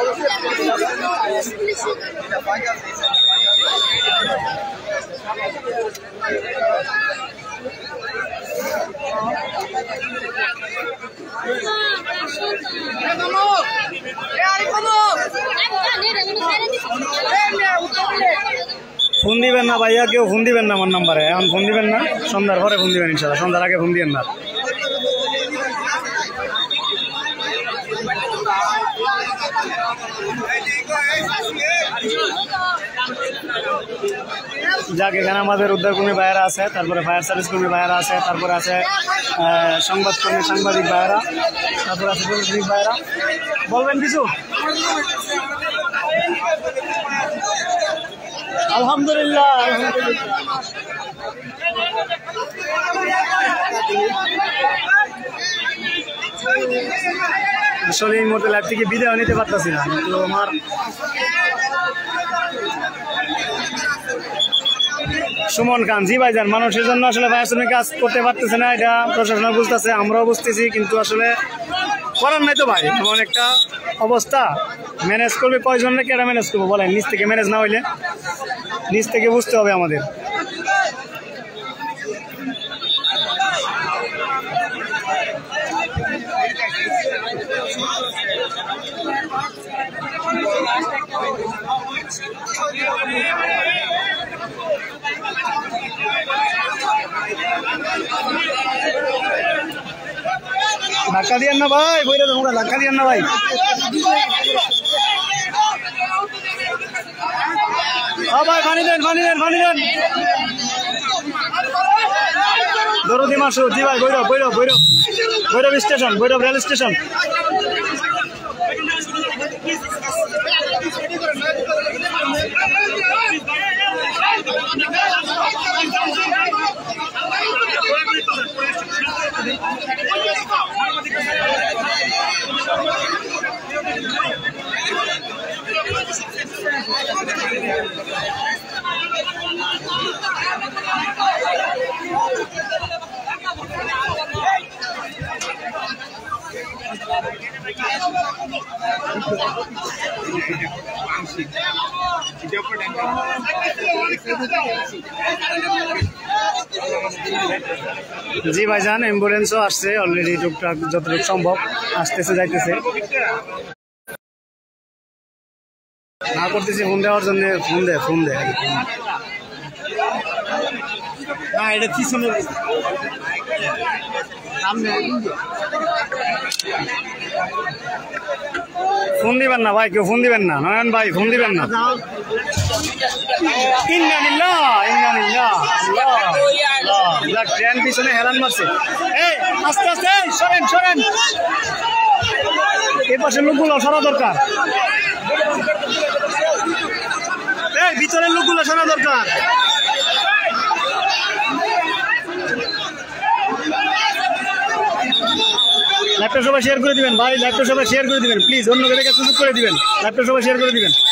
ফোন দিবেন না ভাইয়া, কেউ ফোন দিবেন না আমার নাম্বারে, এখন ফোন দিবেন না, সন্ধ্যার পরে ফোন দিবেন ইনশাল্লাহ, সন্ধ্যার আগে ফোন দিবেন না। যাক এখানে আমাদের উদ্ধারকর্মী ভাইয়েরা আছে, তারপরে ফায়ার সার্ভিস কর্মী ভাইয়েরা আছে, তারপরে আছে সংবাদকর্মী সাংবাদিক ভাইয়েরা, তারপরে আছে প্রশাসনিক ভাইয়েরা। বলবেন কিছু? আলহামদুলিল্লাহ আসলে এই মুহূর্তে লাইভ থেকে বিদায় নিতে পারতেছি না, কিন্তু আমার সুমন খান জি ভাইজান, মানুষের জন্য আসলে ফায়ার সার্ভিস কাজ করতে পারতেছে না, এটা প্রশাসন বুঝতেছে, আমরাও বুঝতেছি, কিন্তু আসলে করার নাই তো ভাই, এমন একটা অবস্থা। ম্যানেজ করবে কয়জন, কেটা ম্যানেজ করবো বলেন? নিচ থেকে ম্যানেজ না হইলে নিচ থেকে বুঝতে হবে আমাদের। ধাক্কা দিয়েন না ভাই, বইটা তোমরা ধাক্কা দিয়েন না ভাই। ভাই পানি দেন, পানি দেন, পানি দেন। দরদি মাসুদ জি ভাই, Bhairab Bhairab Bhairab Bhairab station, Bhairab rail station. জি ভাইজান, অ্যাম্বুলেন্সও আসছে অলরেডি, টুকটাক যতটুকু সম্ভব আসতেছে যাইতেছে। না করতেছি ফোন দেওয়ার জন্য, ফোন দে ফোন দে না, এটা কি শুনে ফোন দিবেন না ভাই, কেউ ফোন দিবেন না, নয়ন ভাই ফোন দিবেন না। ট্রেন পিছনে হেরান মারছে, এই আস্তে আস্তে সরেন সরেন, এই পাশে লোকগুলো সরা দরকার, এই ভিতরের লোকগুলো সরা দরকার। ল্যাপটপ সবাই শেয়ার করে দিবেন ভাই, ল্যাপটপ সবাই শেয়ার করে দিবেন প্লিজ, অন্যকে দেখে সুযোগ করে দিবেন, ল্যাপটপ সবাই শেয়ার করে দিবেন।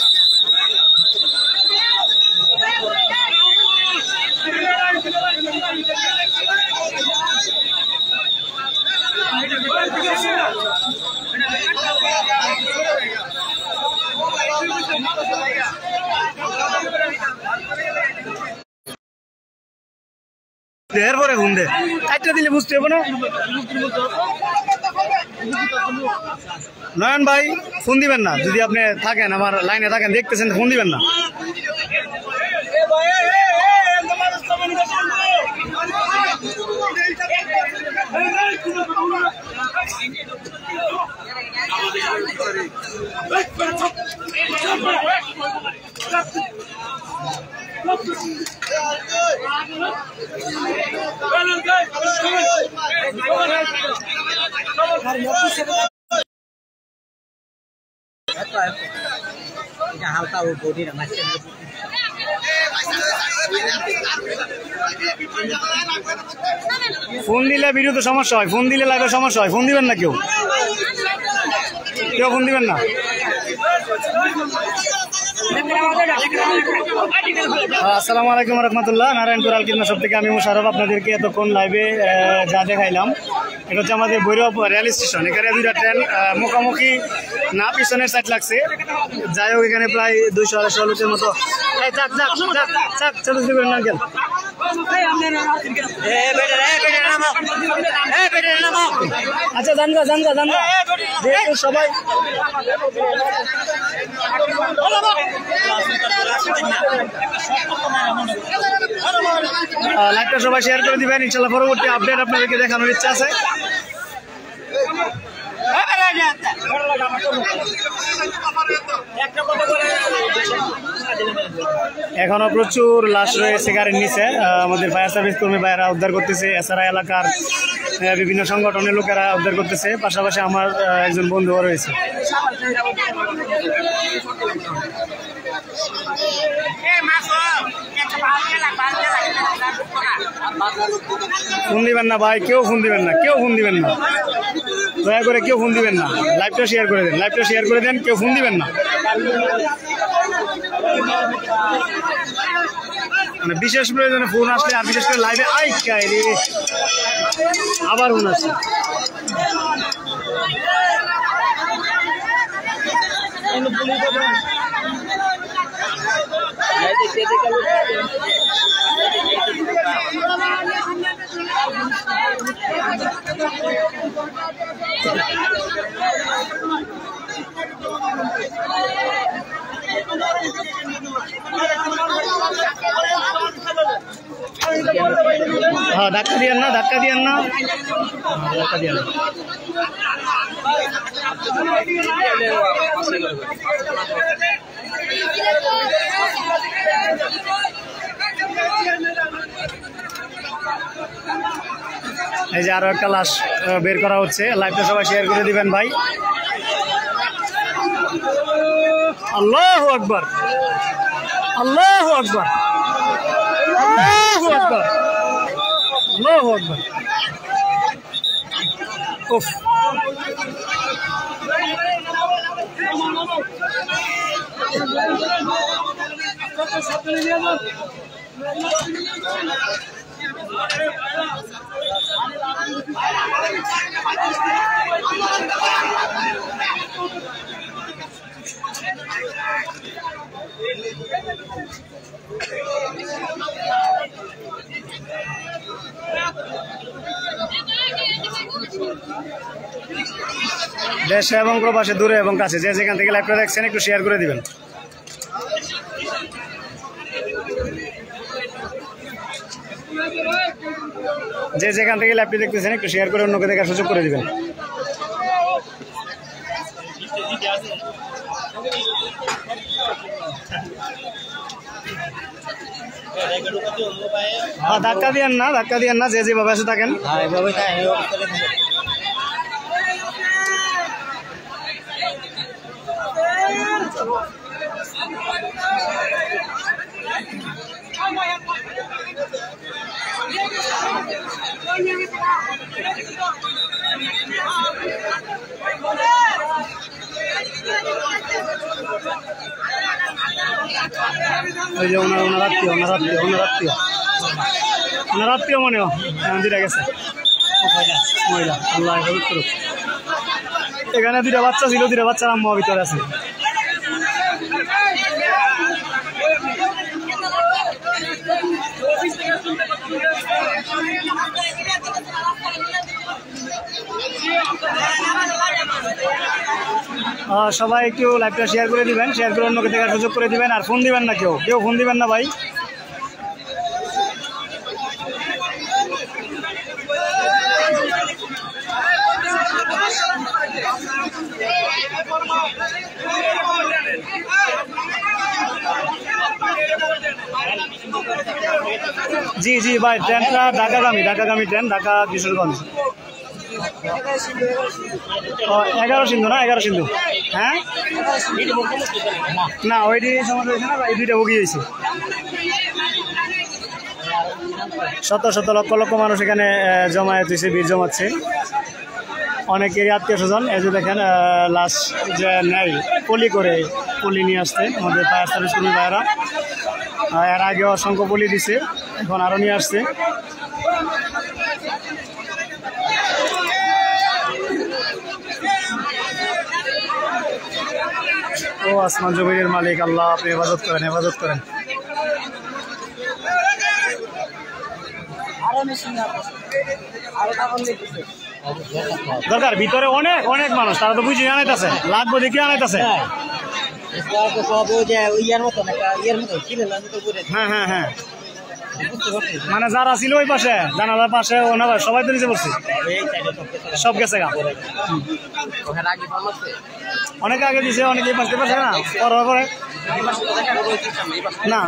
এরপরে ফোন দে, একটা দিলে বুঝতে হবে না। নয়ন ভাই ফোন দিবেন না, যদি আপনি থাকেন আমার লাইনে থাকেন দেখতেছেন, ফোন দিবেন না। হালকা বডি না ফোন দিলে ভিডিওতে সমস্যা হয়, ফোন দিলে লাইভে সমস্যা হয়, ফোন দিবেন না, কেউ কেউ ফোন দিবেন না। আসসালামু আলাইকুম রহমতুল্লাহ, নারায়ণপুর আলকিদমা সব থেকে আমি মুশারফ আপনাদেরকে এতক্ষণ লাইভে যা দেখাইলাম, এটা হচ্ছে আমাদের ভৈরব রেল স্টেশন। এখানে দুইটা ট্রেন মুখোমুখি না, পিছনের সাইড লাগছে, যাই হোক এখানে প্রায় দুইশো আড়াইশো লোকের মতো। আচ্ছা জানগা জানগা জানগা সবাই লাইভটা সবাই শেয়ার করে দিবেন, ইনশাল্লাহ পরবর্তী আপডেট আপনাদেরকে দেখানোর ইচ্ছা আছে। এখনো প্রচুর লাশ রয়েছে গাড়ির নিচে। আমাদের ফায়ার সার্ভিস কর্মী ভাইয়েরা উদ্ধার করতেছে, এছাড়া এলাকার বিভিন্ন সংগঠনের লোকেরা উদ্ধার করতেছে, পাশাপাশি আমার একজন বন্ধুও রয়েছে। ফোন দিবেন না ভাই, কেউ ফোন দিবেন না, কেউ ফোন দিবেন না, দয়া করে কেউ ফোন দিবেন না। লাইভটা শেয়ার করে দেন, লাইভটা শেয়ার করে দেন, কেউ ফোন দিবেন না। মানে বিশেষ প্রয়োজনে ফোন আসলে, আর বিশেষ করে লাইভে আই রে আবার ফোন আসছে। হ্যাঁ ধাক্কা দিয়েন না, ধাক্কা দিয়েন না, ধাক্কা দিয়েন না। এই যে আরো একটা লাশ বের করা হচ্ছে, লাইভটা সবাই শেয়ার করে দিবেন ভাই। আল্লাহু আকবার, আল্লাহু আকবার, আল্লাহু আকবার, আল্লাহু আকবার। উফ, দেশে এবং প্রবাসে, দূরে এবং কাছে, যে যেখান থেকে লাইভটা দেখছেন একটু শেয়ার করে দিবেন। যে যেখান থেকে লাইভটি দেখতেছেন একটু শেয়ার করে অন্যকে দেখার সুযোগ করে দিবেন। ধাক্কা দিয়েন না, ধাক্কা দিয়েন না, যে যেভাবে আসে থাকেন। ওই যে ওনার ওনার আত্মীয়, ওনার আত্মীয়, ওনার আত্মীয়, ওনার আত্মীয় মনে হয় দিটা গেছে মহিলা। আল্লাহ হেফাজত করুক। এখানে দুটা বাচ্চা ছিল, দুটা বাচ্চার আম্মা ভিতরে আছে। সবাই একটু লাইভটা শেয়ার করে দিবেন, শেয়ার করে অন্যকে দেখার সুযোগ করে দিবেন। আর ফোন দিবেন না, কেউ কেউ ফোন দিবেন না ভাই। জি জি ভাই, ট্রেনটা ঢাকাগামী, ঢাকাগামী ট্রেন, ঢাকা কিশোরগঞ্জ। এগারো সিন্ধু না, এগারো সিন্ধু, হ্যাঁ না ওইটি সমস্যা হয়েছে না, এই দুইটা বগি হয়েছে। শত শত লক্ষ লক্ষ মানুষ এখানে জমায়েত হয়েছে, ভিড় জমাচ্ছে, অনেকেরই আত্মীয় স্বজন। এই যে দেখেন লাশ যে নেই পলি করে, পলি নিয়ে আসছে আমাদের ফায়ার সার্ভিস কর্মী ভাইয়েরা। এর আগে অসংখ্য পলি দিছে, এখন আরো নিয়ে আসছে। ও আসমান জমিনের মালিক আল্লাহ, আপনি হেফাজত করেন, হেফাজত করেন। দরকার ভিতরে অনেক অনেক মানুষ, তারা তো বুঝি আনাইতেছে, লাগবো দেখি আনাইতেছে। হ্যাঁ হ্যাঁ হ্যাঁ, মানে যারা ছিল ওই পাশে জানালার পাশে ওনারা সবাই তো নিচে পড়ছে সব গেছে গা অনেকে আগে দিছে অনেকে পাশে পাশে না পর করে না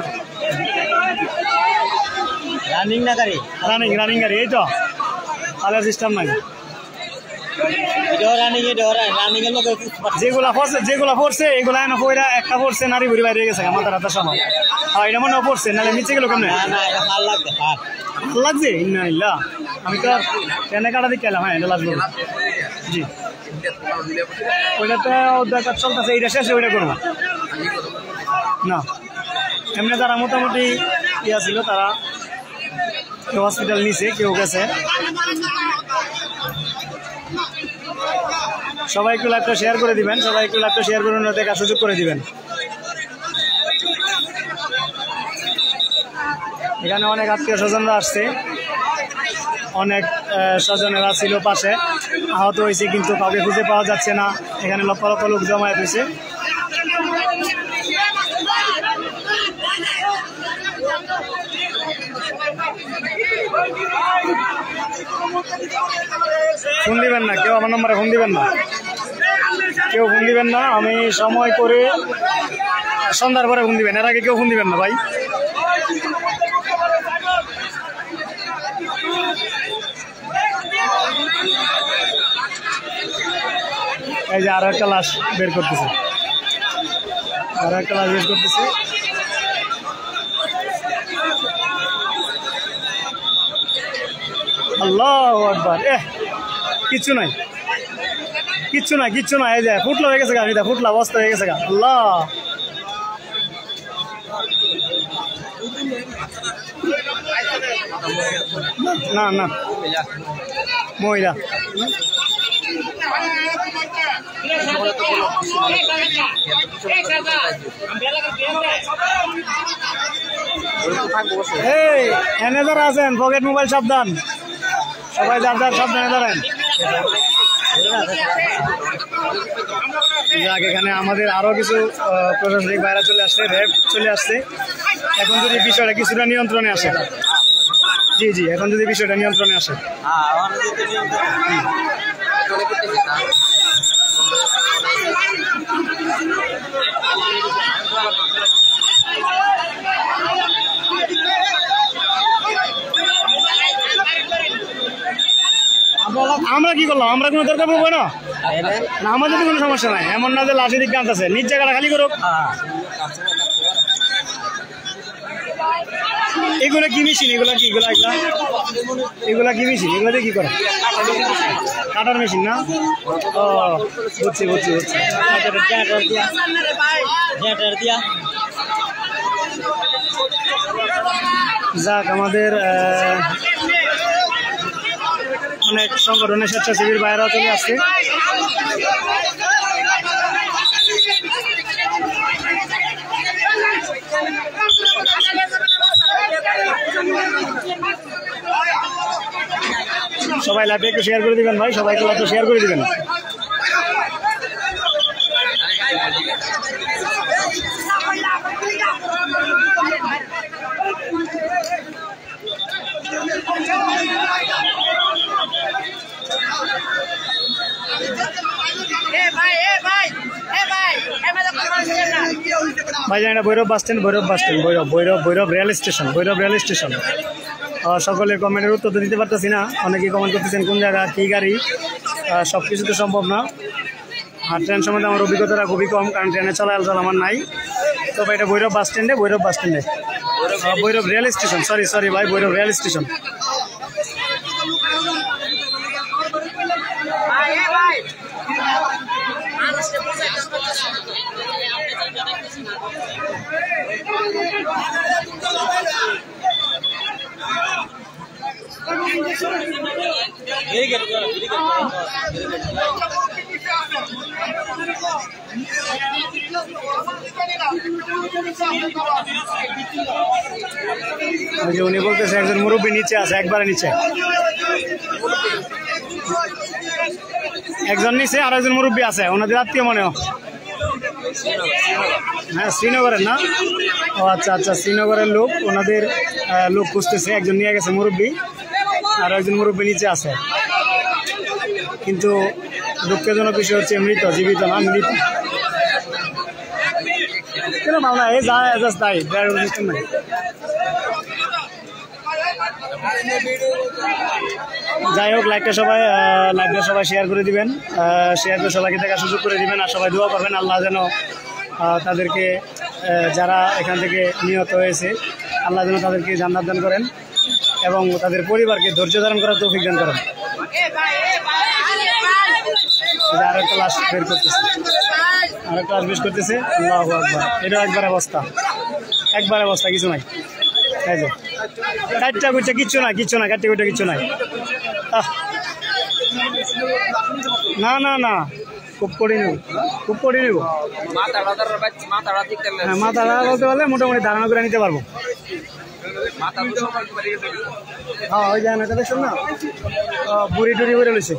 রানিং না গাড়ি রানিং রানিং গাড়ি এই তো আলাদা সিস্টেম নাই যেগুলা পড়ছে যেগুলা পড়ছে এগুলা এনে পড়া একটা পড়ছে নারী বুড়ি বাইরে গেছে মাথা রাতার সময় হ্যাঁ এটা মনে পড়ছে নাহলে নিচে গেল কেমন লাগছে ইন্না ইল্লা আমি তো ট্রেনে কাটা দিকে এলাম হ্যাঁ এটা লাগবে জি ওইটাতে উদ্ধার কাজ চলতেছে এইটা শেষে ওইটা করবো না এমনি যারা মোটামুটি ইয়া ছিল তারা কেউ হসপিটাল নিছে কেউ গেছে সবাই একটু লাইভটা শেয়ার করে দিবেন সবাই একটু লাইভটা শেয়ার করে দেখার সুযোগ করে দিবেন এখানে অনেক আত্মীয় স্বজনরা আসছে অনেক স্বজনেরা ছিল পাশে আহত হয়েছে কিন্তু কাউকে খুঁজে পাওয়া যাচ্ছে না এখানে লক্ষ লক্ষ লোক জমায়েত হয়েছে ফোন দিবেন না কেউ আমার নম্বরে ফোন দিবেন না কেউ ফোন দিবেন না আমি সময় করে সন্ধ্যার পরে ফোন দিবেন এর আগে কেউ ফোন দিবেন না ভাই এই যে আরো একটা লাশ বের করতেছে আরো একটা লাশ বের করতেছে আল্লাহু আকবার এ কিচ্ছু নাই কিচ্ছু নাই কিচ্ছু নাই এই যে ফুটলা হয়ে গেছে গাড়িটা ফুটলা অবস্থা হয়ে গেছে গা আল্লাহ না না মহিলা এই এনে যারা আছেন পকেট মোবাইল সাবধান সবাই যার যার সাবধানে দাঁড়ান যাক এখানে আমাদের আরো কিছু প্রশাসনিক বাইরে চলে আসছে র্যাব চলে আসছে এখন যদি বিষয়টা কিছুটা নিয়ন্ত্রণে আসে জি জি এখন যদি বিষয়টা নিয়ন্ত্রণে আসে আমরা কি করলাম আমরা কোনো দরকার পড়বো না আমাদের তো কোনো সমস্যা নাই এমন না যে লাঠি দিক গান আছে নিজ জায়গাটা খালি করুক এগুলো কি মেশিন এগুলা কি এগুলা এগুলা এগুলা কি মেশিন এগুলো দিয়ে কি করে কাটার মেশিন না ও বুঝছি বুঝছি বুঝছি যাক আমাদের অনেক সংগঠনের স্বেচ্ছাসেবীর বাইরে চলে আসছে সবাই লাইভে একটু শেয়ার করে দিবেন ভাই সবাইকে লাইভে শেয়ার করে দিবেন ভাই জানি না Bhairab bus stand Bhairab bus stand Bhairab Bhairab Bhairab rail station Bhairab rail station সকলের কমেন্টের উত্তর তো দিতে পারতেছি না অনেকেই কমেন্ট করতেছেন কোন জায়গা কী গাড়ি সব কিছু তো সম্ভব না আর ট্রেন সম্বন্ধে আমার অভিজ্ঞতাটা খুবই কম কারণ ট্রেনে চলাচল আমার নাই তবে এটা ভৈরব বাস স্ট্যান্ডে ভৈরব বাস স্ট্যান্ডে Bhairab rail station sorry sorry ভাই ভৈরব রেল স্টেশন উনি বলতেছে একজন মুরব্বী নিচে আছে একবারে নিচে একজন নিচে আর একজন মুরব্বী আছে ওনাদের আত্মীয় মনে হয় হ্যাঁ শ্রীনগরের না? ও আচ্ছা আচ্ছা, শ্রীনগরের লোক, ওনাদের লোক খুঁজতেছে। একজন নিয়ে গেছে মুরব্বী, আর একজন মুরব্বী নিচে আছে। কিন্তু দুঃখজনক বিষয় হচ্ছে মৃত, জীবিত না, মৃত। কেন মামলা এই যা জাস্ট তাই সিস্টেম নাই। যাই হোক, লাইভটা সবাই লাইভটা সবাই শেয়ার করে দিবেন, শেয়ার করে সবাইকে দেখার সুযোগ করে দিবেন, আর সবাই দোয়া করবেন আল্লাহ যেন তাদেরকে, যারা এখান থেকে নিহত হয়েছে, আল্লাহ যেন তাদেরকে জান্নাত দান করেন এবং তাদের পরিবারকে ধৈর্য ধারণ করার তৌফিক দান করেন। আর একটা লাশ বের করতেছে, আর একটা লাশ বের করতেছে। আল্লাহু আকবার। এটা একবার অবস্থা, একবার অবস্থা, কিছু নাই। এই যে কাটটা কুটটা কিচ্ছু না, কিচ্ছু না, কাটটা কুটটা কিচ্ছু নাই। না না না, খুব করে নেব, খুব করে নেব। হ্যাঁ, মাথাটা বলতে পারলে মোটামুটি ধারণা করে নিতে পারবো। হ্যাঁ, ওই জায়গা এটা দেখছেন না, বুড়ি টুড়ি করে রয়েছে।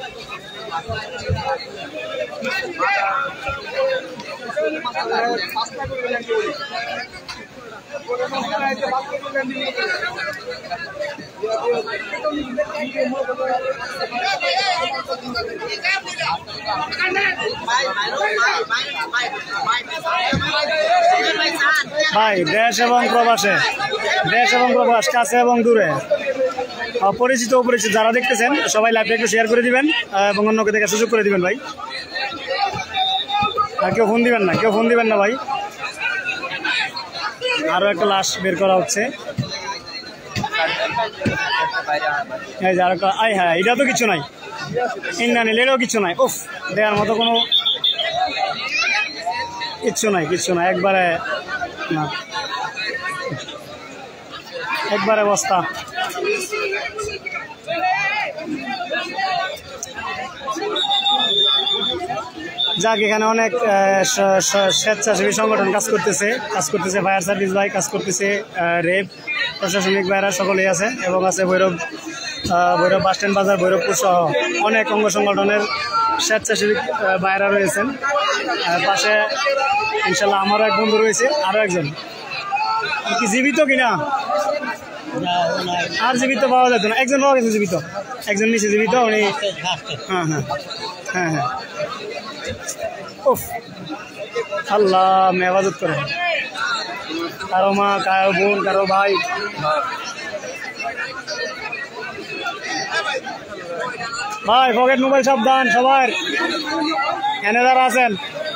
ভাই, দেশ এবং প্রবাসে, দেশ এবং প্রবাস, কাছে এবং দূরে, পরিচিত অপরিচিত যারা দেখতেছেন সবাই লাইভটা একটু শেয়ার করে দিবেন এবং অন্যকে দেখার সুযোগ করে দিবেন ভাই। আর কেউ ফোন দিবেন না, কেউ ফোন দিবেন না ভাই। আরো একটা লাশ বের করা হচ্ছে। এই যে আরেকটা, আই হ্যাঁ, এটা তো কিছু নাই, ইন্ডিয়ান এলেও কিছু নাই। উফ, দেওয়ার মতো কোনো কিচ্ছু নাই, কিচ্ছু নাই, একবারে না, একবারে বস্তা। যাক, এখানে অনেক স্বেচ্ছাসেবী সংগঠন কাজ করতেছে, কাজ করতেছে ফায়ার সার্ভিস ভাই, কাজ করতেছে রেপ, প্রশাসনিক ভাইরা সকলেই আছে, এবং আছে ভৈরব ভৈরব বাসস্ট্যান্ড বাজার, ভৈরবপুর সহ অনেক অঙ্গ সংগঠনের স্বেচ্ছাসেবী ভাইরা রয়েছেন। পাশে ইনশাল্লাহ আমারও এক বন্ধু রয়েছে, আরও একজন। কি জীবিত কিনা? আর জীবিত পাওয়া যেত না, একজন পাওয়া গেছে জীবিত, একজন নিচে জীবিত, উনি। হ্যাঁ হ্যাঁ হ্যাঁ হ্যাঁ। উফ, আল্লাহ মেহেরবানি করে। কারো মা, কারো বোন, কারো ভাই। ভাই, পকেট মোবাইল সাবধান সবার, এনে যারা আছেন।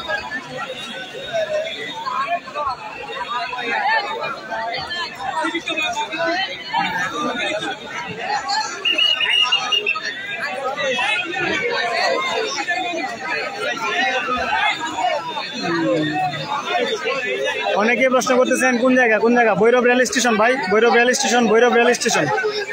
অনেকে প্রশ্ন করতেছেন কোন জায়গা, কোন জায়গা? ভৈরব রেল স্টেশন ভাই, Bhairab rail station, Bhairab rail station.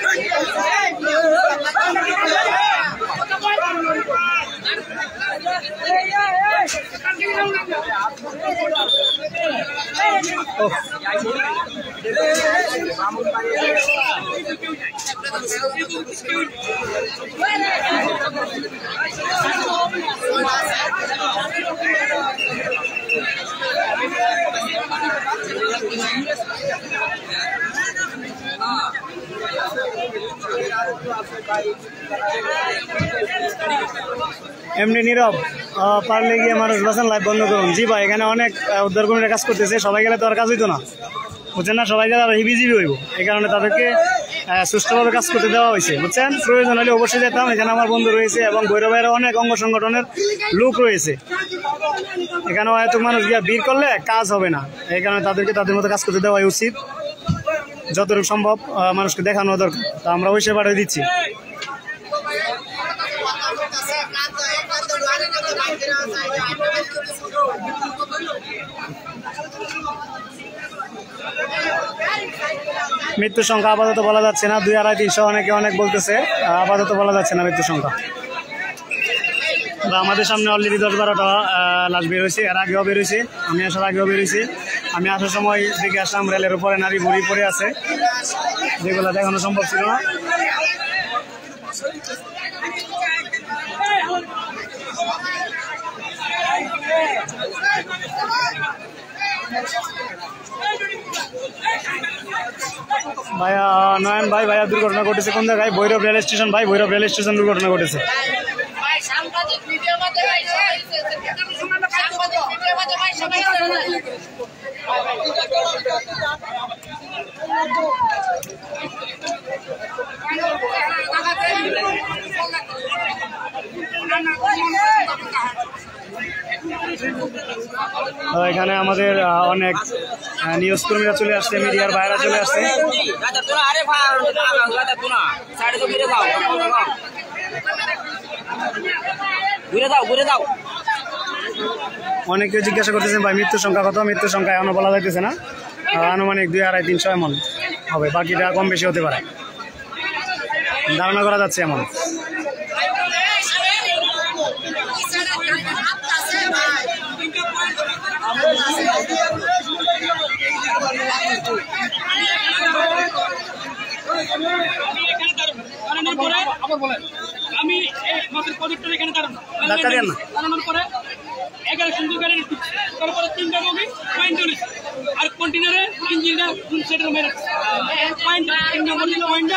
এমনি নীরব, পারলে গিয়ে মানুষ বাঁচান, লাইভ বন্ধ করুন। জি ভাই, এখানে অনেক উদ্ধার কর্মীরা কাজ করতেছে, সবাই গেলে তো আর কাজ হইতো না, বুঝছেন না? সবাই গেলে হিবিজিবি হইব, এই কারণে তাদেরকে সুষ্ঠুভাবে কাজ করতে দেওয়া হয়েছে, বুঝছেন? প্রয়োজন হলে অবশ্যই যেতাম। এখানে আমার বন্ধু রয়েছে এবং ভৈরবের অনেক অঙ্গ সংগঠনের লোক রয়েছে। এখানে হয়তো মানুষ গিয়ে ভিড় করলে কাজ হবে না, এই কারণে তাদেরকে তাদের মতো কাজ করতে দেওয়াই উচিত। যতটুকু সম্ভব মানুষকে দেখানো দরকার, তা আমরা ওই সেবা দিচ্ছি। মৃত্যুর সংখ্যা আপাতত বলা যাচ্ছে না, দুই আড়াই তিনশো অনেকে অনেক বলতেছে, আপাতত বলা যাচ্ছে না মৃত্যুর সংখ্যা। আমাদের সামনে অলরেডি দশ বারোটা লাশ বের হয়েছে, এর আগেও বের হয়েছে, আমি আসার আগেও বের হয়েছে। আমি আসার সময় দেখে আসলাম রেলের উপরে নারী বুড়ি পড়ে আছে, যেগুলো দেখানো সম্ভব ছিল না। ভাইয়া নয়ন ভাই ভাইয়া দুর্ঘটনা ঘটেছে কোন জায়গায়? ভৈরব রেল স্টেশন ভাই, ভৈরব রেল স্টেশন দুর্ঘটনা ঘটেছে। এখানে আমাদের অনেক নিউজ কর্মীরা চলে আসছে, মিডিয়ার বাইরে চলে আসছে। অনেকে জিজ্ঞাসা করতেছেন ভাই মৃত্যুর সংখ্যা কত? মৃত্যুর সংখ্যা এখনো বলা যাইতেছে না, আনুমানিক দুই আড়াই তিনশো এমন হবে, বাকিটা কম বেশি হতে পারে, ধারণা করা যাচ্ছে এমন। আমি মাত্র প্রজেক্টর এখানে দাঁড়ানোর পরে এগারো সুন্দর গাড়ি তারপরে তিনটা বগি পয়েন্ট চল্লিশ আর কন্টেনারে ইঞ্জিনটা সেটা মেরে পয়েন্ট তিন নম্বর ছিল পয়েন্টটা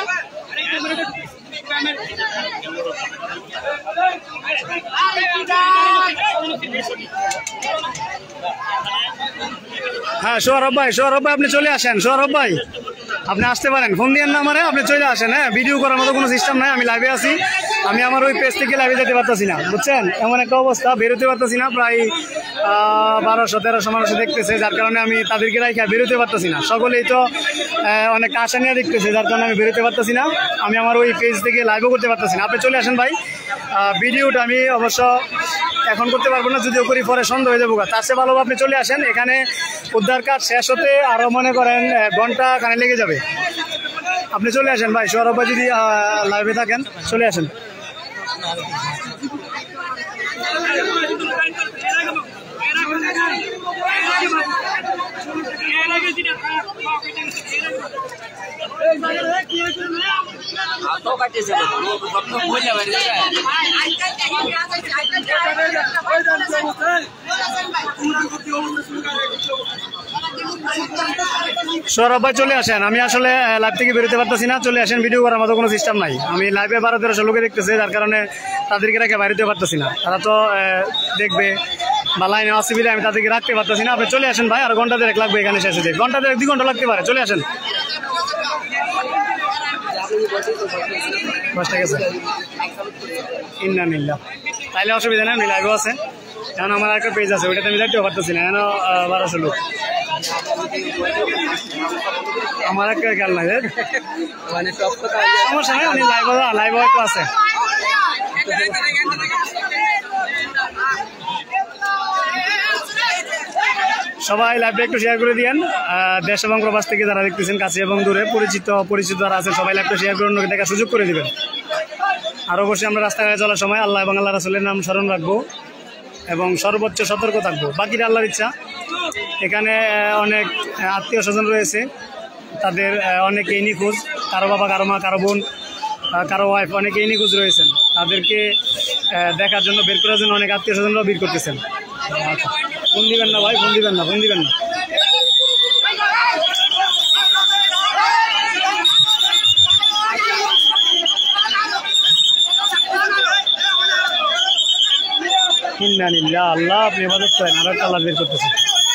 হ্যাঁ সৌরভ ভাই, সৌরভ ভাই আপনি চলে আসেন। সৌরভ ভাই আপনি আসতে পারেন, ফোন দিয়ে না আমারে, আপনি চলে আসেন। হ্যাঁ ভিডিও করার মতো কোনো সিস্টেম নাই, আমি লাইভে আছি, আমি আমার ওই পেজ থেকে লাইভে যেতে পারতেছি না, বুঝছেন? এমন একটা অবস্থা, বেরোতে পারতেছি না, প্রায় বারোশো তেরোশো মানুষ দেখতেছে, যার কারণে আমি তাদেরকে রাইখা বেরোতে পারতেছি না। সকলেই তো অনেক আশা নিয়ে দেখতেছে, যার কারণে আমি বেরোতে পারতেছি না, আমি আমার ওই পেজ থেকে লাইভও করতে পারতেছি না। আপনি চলে আসেন ভাই, ভিডিওটা আমি অবশ্য এখন করতে পারবো না, যদিও করি পরে সন্ধ্যা হয়ে যাবো, তার চেয়ে ভালো আপনি চলে আসেন। এখানে উদ্ধার কাজ শেষ হতে আরও মনে করেন ঘন্টা খানে লেগে যাবে, আপনি চলে আসেন ভাই। সৌরভ ভাই যদি লাইভে থাকেন চলে আসেন। সৌরভ ভাই চলে আসেন, আমি আসলে লাইভ থেকে বেরোতে পারতেছি না, চলে আসেন। ভিডিও করার মতো কোনো সিস্টেম নাই, আমি লাইভে বারো তেরোশো লোকে দেখতেছে, যার কারণে তাদেরকে রেখে বেরোতে পারতেছি না, তারা তো দেখবে বা লাইনে অসুবিধা, আমি তাদেরকে রাখতে পারতেছি না। আপনি চলে আসেন ভাই, আর ঘন্টা দেড়েক লাগবে এখানে শেষে, দিয়ে ঘন্টা দেড়েক দুই ঘন্টা লাগতে পারে, চলে আসেন। দশটা গেছে ইন্না নিল্লা, তাইলে অসুবিধা নেই, আমি লাইভও আছে। এখন আমার একটা পেজ আছে, ওইটাতে আমি যাইতেও পারতেছি না, এখন বারোশো লোক, আমার একটা খেয়াল নাই, সমস্যা নেই, আমি লাইভ লাইভ হয়তো আছে। সবাই লাইভটা একটু শেয়ার করে দিয়েন, দেশ এবং প্রবাস থেকে যারা দেখতেছেন, কাছে এবং দূরে, পরিচিত পরিচিত যারা আছেন, সবাই লাইভটা শেয়ার করে অন্যকে দেখার সুযোগ করে দিবেন। আর অবশ্যই আমরা রাস্তাঘাটে চলার সময় আল্লাহ এবং আল্লাহ রাসূলের নাম স্মরণ রাখবো এবং সর্বোচ্চ সতর্ক থাকবো, বাকিটা আল্লাহর ইচ্ছা। এখানে অনেক আত্মীয় স্বজন রয়েছে, তাদের অনেকেই নিখোঁজ, কারো বাবা, কারো মা, কারো বোন, কারো ওয়াইফ, অনেকেই নিখোঁজ রয়েছেন, তাদেরকে দেখার জন্য, বের করার জন্য অনেক আত্মীয় স্বজনরাও বের করতেছেন। ফোন দিবেন না ভাই, ফোন দিবেন না, ফোন দিবেন না। আল্লাহ আপনি ইবাদত করেন, আর একটা আল্লাহ বের করতেছেন।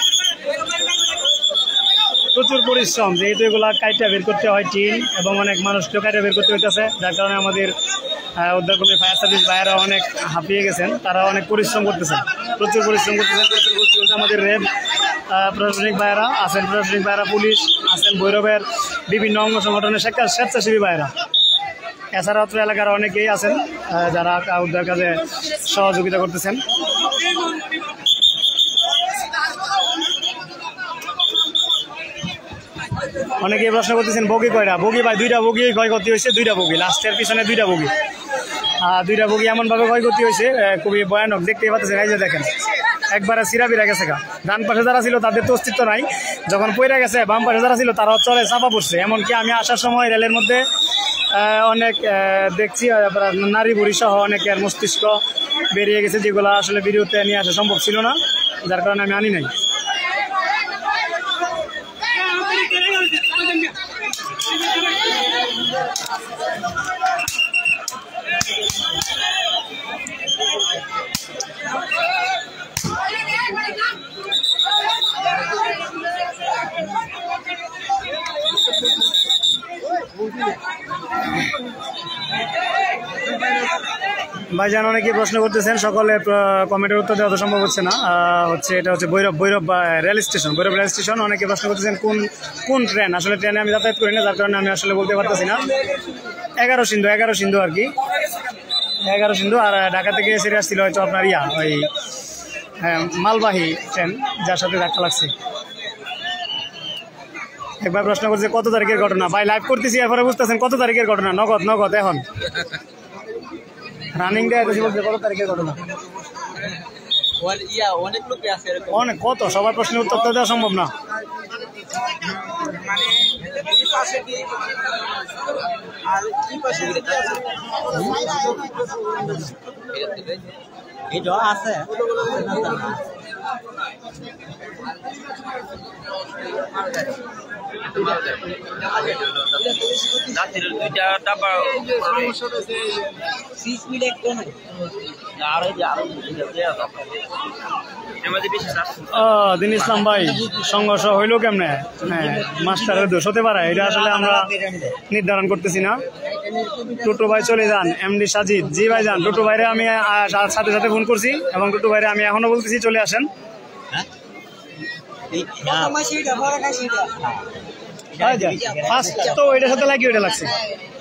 প্রচুর পরিশ্রম, যেহেতু এগুলা কাইটা বের করতে হয় টিন, এবং অনেক মানুষকেও কাইটা বের করতে হইতেছে, যার কারণে আমাদের উদ্ধারকর্মী ফায়ার সার্ভিস ভাইয়েরা অনেক হাঁপিয়ে গেছেন, তারা অনেক পরিশ্রম করতেছেন, প্রচুর পরিশ্রম করতেছেন। আমাদের র্যাব প্রশাসনিক ভাইয়েরা আছেন, প্রশাসনিক ভাইয়েরা, পুলিশ আছেন, ভৈরবের বিভিন্ন অঙ্গ সংগঠনের স্বেচ্ছাসেবী ভাইয়েরা, এছাড়া অত্র এলাকার অনেকেই আছেন যারা উদ্ধার কাজে সহযোগিতা করতেছেন। অনেকেই প্রশ্ন করতেছেন বগি কয়টা? বগি ভাই দুইটা বগি ক্ষয়ক্ষতি হয়েছে, দুইটা বগি, লাস্টের পিছনে দুইটা বগি, আর দুইটা বগি এমনভাবে ক্ষয়ক্ষতি হয়েছে খুবই ভয়ানক, দেখতেই পাচ্ছেন। এই যে দেখেন একবারে সিরা বিরা গেছে গা, ডান পাশে যারা ছিল তাদের তো অস্তিত্ব নাই, যখন পইরা গেছে বাম পাশে যারা ছিল তারা চলে চাপা পড়ছে। এমনকি আমি আসার সময় রেলের মধ্যে অনেক দেখছি নারী বুড়ি সহ অনেকের মস্তিষ্ক বেরিয়ে গেছে, যেগুলো আসলে ভিডিওতে নিয়ে আসা সম্ভব ছিল না, যার কারণে আমি আনি নাই। ভাইজান অনেকে প্রশ্ন করতেছেন, সকলে কমেন্টের উত্তর দেওয়া তো সম্ভব হচ্ছে না। হচ্ছে এটা হচ্ছে Bhairab Bhairab rail station, Bhairab rail station. অনেকে প্রশ্ন করতেছেন কোন কোন ট্রেন, আসলে ট্রেনে আমি যাতায়াত করি না, যার কারণে আমি আসলে বলতে পারতেছি না। এগারো সিন্ধু এগারো সিন্ধু আর কি, এগারো সিন্ধু। আর ঢাকা থেকে সেরে আসছিল হয়তো আপনার ইয়া ওই হ্যাঁ মালবাহী ট্রেন, যার সাথে ধাক্কা লাগছে। একবার প্রশ্ন করছে কত তারিখের ঘটনা, ভাই লাইভ করতেছি এরপরে বুঝতেছেন কত তারিখের ঘটনা। নগদ নগদ এখন রানিং দেয় বলছে কত তারিখের ঘটনা। অনেক কত, সবার প্রশ্নের উত্তর তো দেওয়া সম্ভব না। আছে দিন ইসলাম ভাই, সংঘর্ষ হইলো কেমনে? হ্যাঁ মাস্টারের দোষ হতে পারে, এটা আসলে আমরা নির্ধারণ করতেছি না। টুটু ভাই চলে যান, এমডি সাজিদ। জি ভাই যান, টুটু ভাইরে আমি সাথে সাথে ফোন করছি এবং টুটু ভাইরে আমি এখনো বলতেছি চলে আসেন। ফার্স্ট তো এটার সাথে লাগিয়ে ওইটা লাগছে।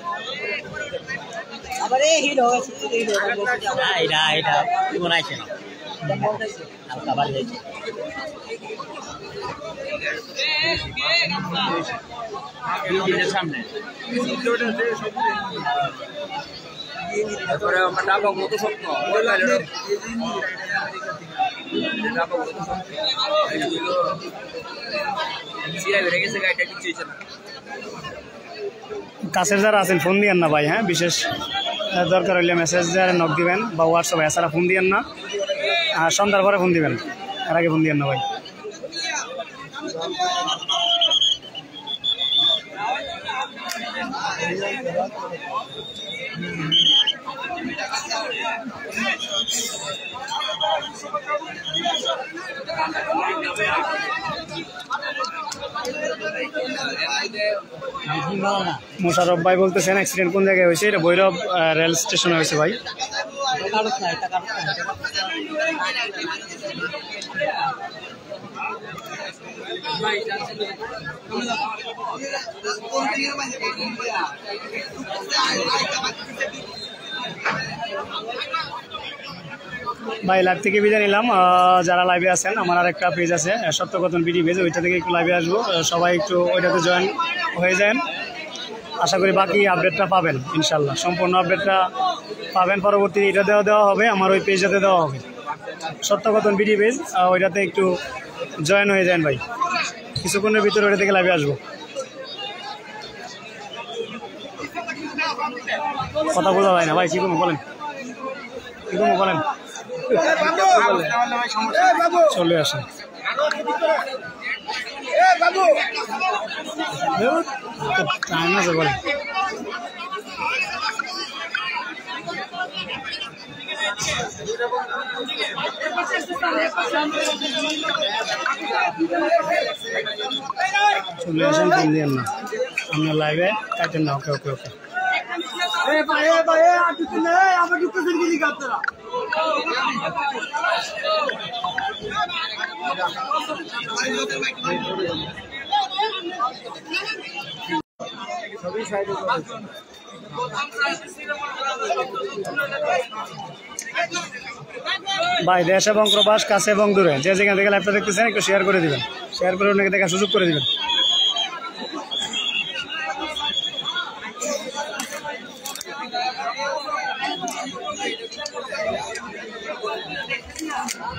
সামনে কাছের যারা আছেন ফোন দিয়েন না ভাই, হ্যাঁ বিশেষ দরকার হইলে মেসেজ নক দিবেন বা হোয়াটসঅ্যাপে, এছাড়া ফোন দিয়েন না। আর সন্ধ্যার পরে ফোন দিবেন, এর আগে ফোন দিয়েন না ভাই। মোশারফ ভাই বলতেছেন অ্যাক্সিডেন্ট কোন জায়গায় হয়েছে? এটা ভৈরব রেল স্টেশনে হয়েছে ভাই। ভাই লাইভ থেকে বিদায় নিলাম। যারা লাইভে আছেন, আমার আর একটা পেজ আছে সত্যকথন বিডি পেজ, ওইটা থেকে একটু লাইভে আসবো, সবাই একটু ওইটাতে জয়েন হয়ে যান। আশা করি বাকি আপডেটটা পাবেন ইনশাল্লাহ, সম্পূর্ণ আপডেটটা পাবেন। পরবর্তী এটা দেওয়া দেওয়া হবে আমার ওই পেজটাতে দেওয়া হবে, সত্যকথন বিডি পেজ, ওইটাতে একটু জয়েন হয়ে যান ভাই। কিছুক্ষণের ভিতরে ওইটা থেকে লাইভে আসবো। কথা বোঝা যায় না ভাই, কি করবো বলেন, কি করবো বলেন। চলে আসেন টাইম আছে বলেন। চলে আসেন, ফোন দিয়েন না, আপনার লাইভে কাটেন না। ওকে ওকে ওকে ভাই দেশ এবং প্রবাস, কাছে এবং দূরে, যে যেখান থেকে লাইভটা দেখতেছেন একটু শেয়ার করে দিবেন, শেয়ার করে অনেকে দেখার সুযোগ করে দিবেন।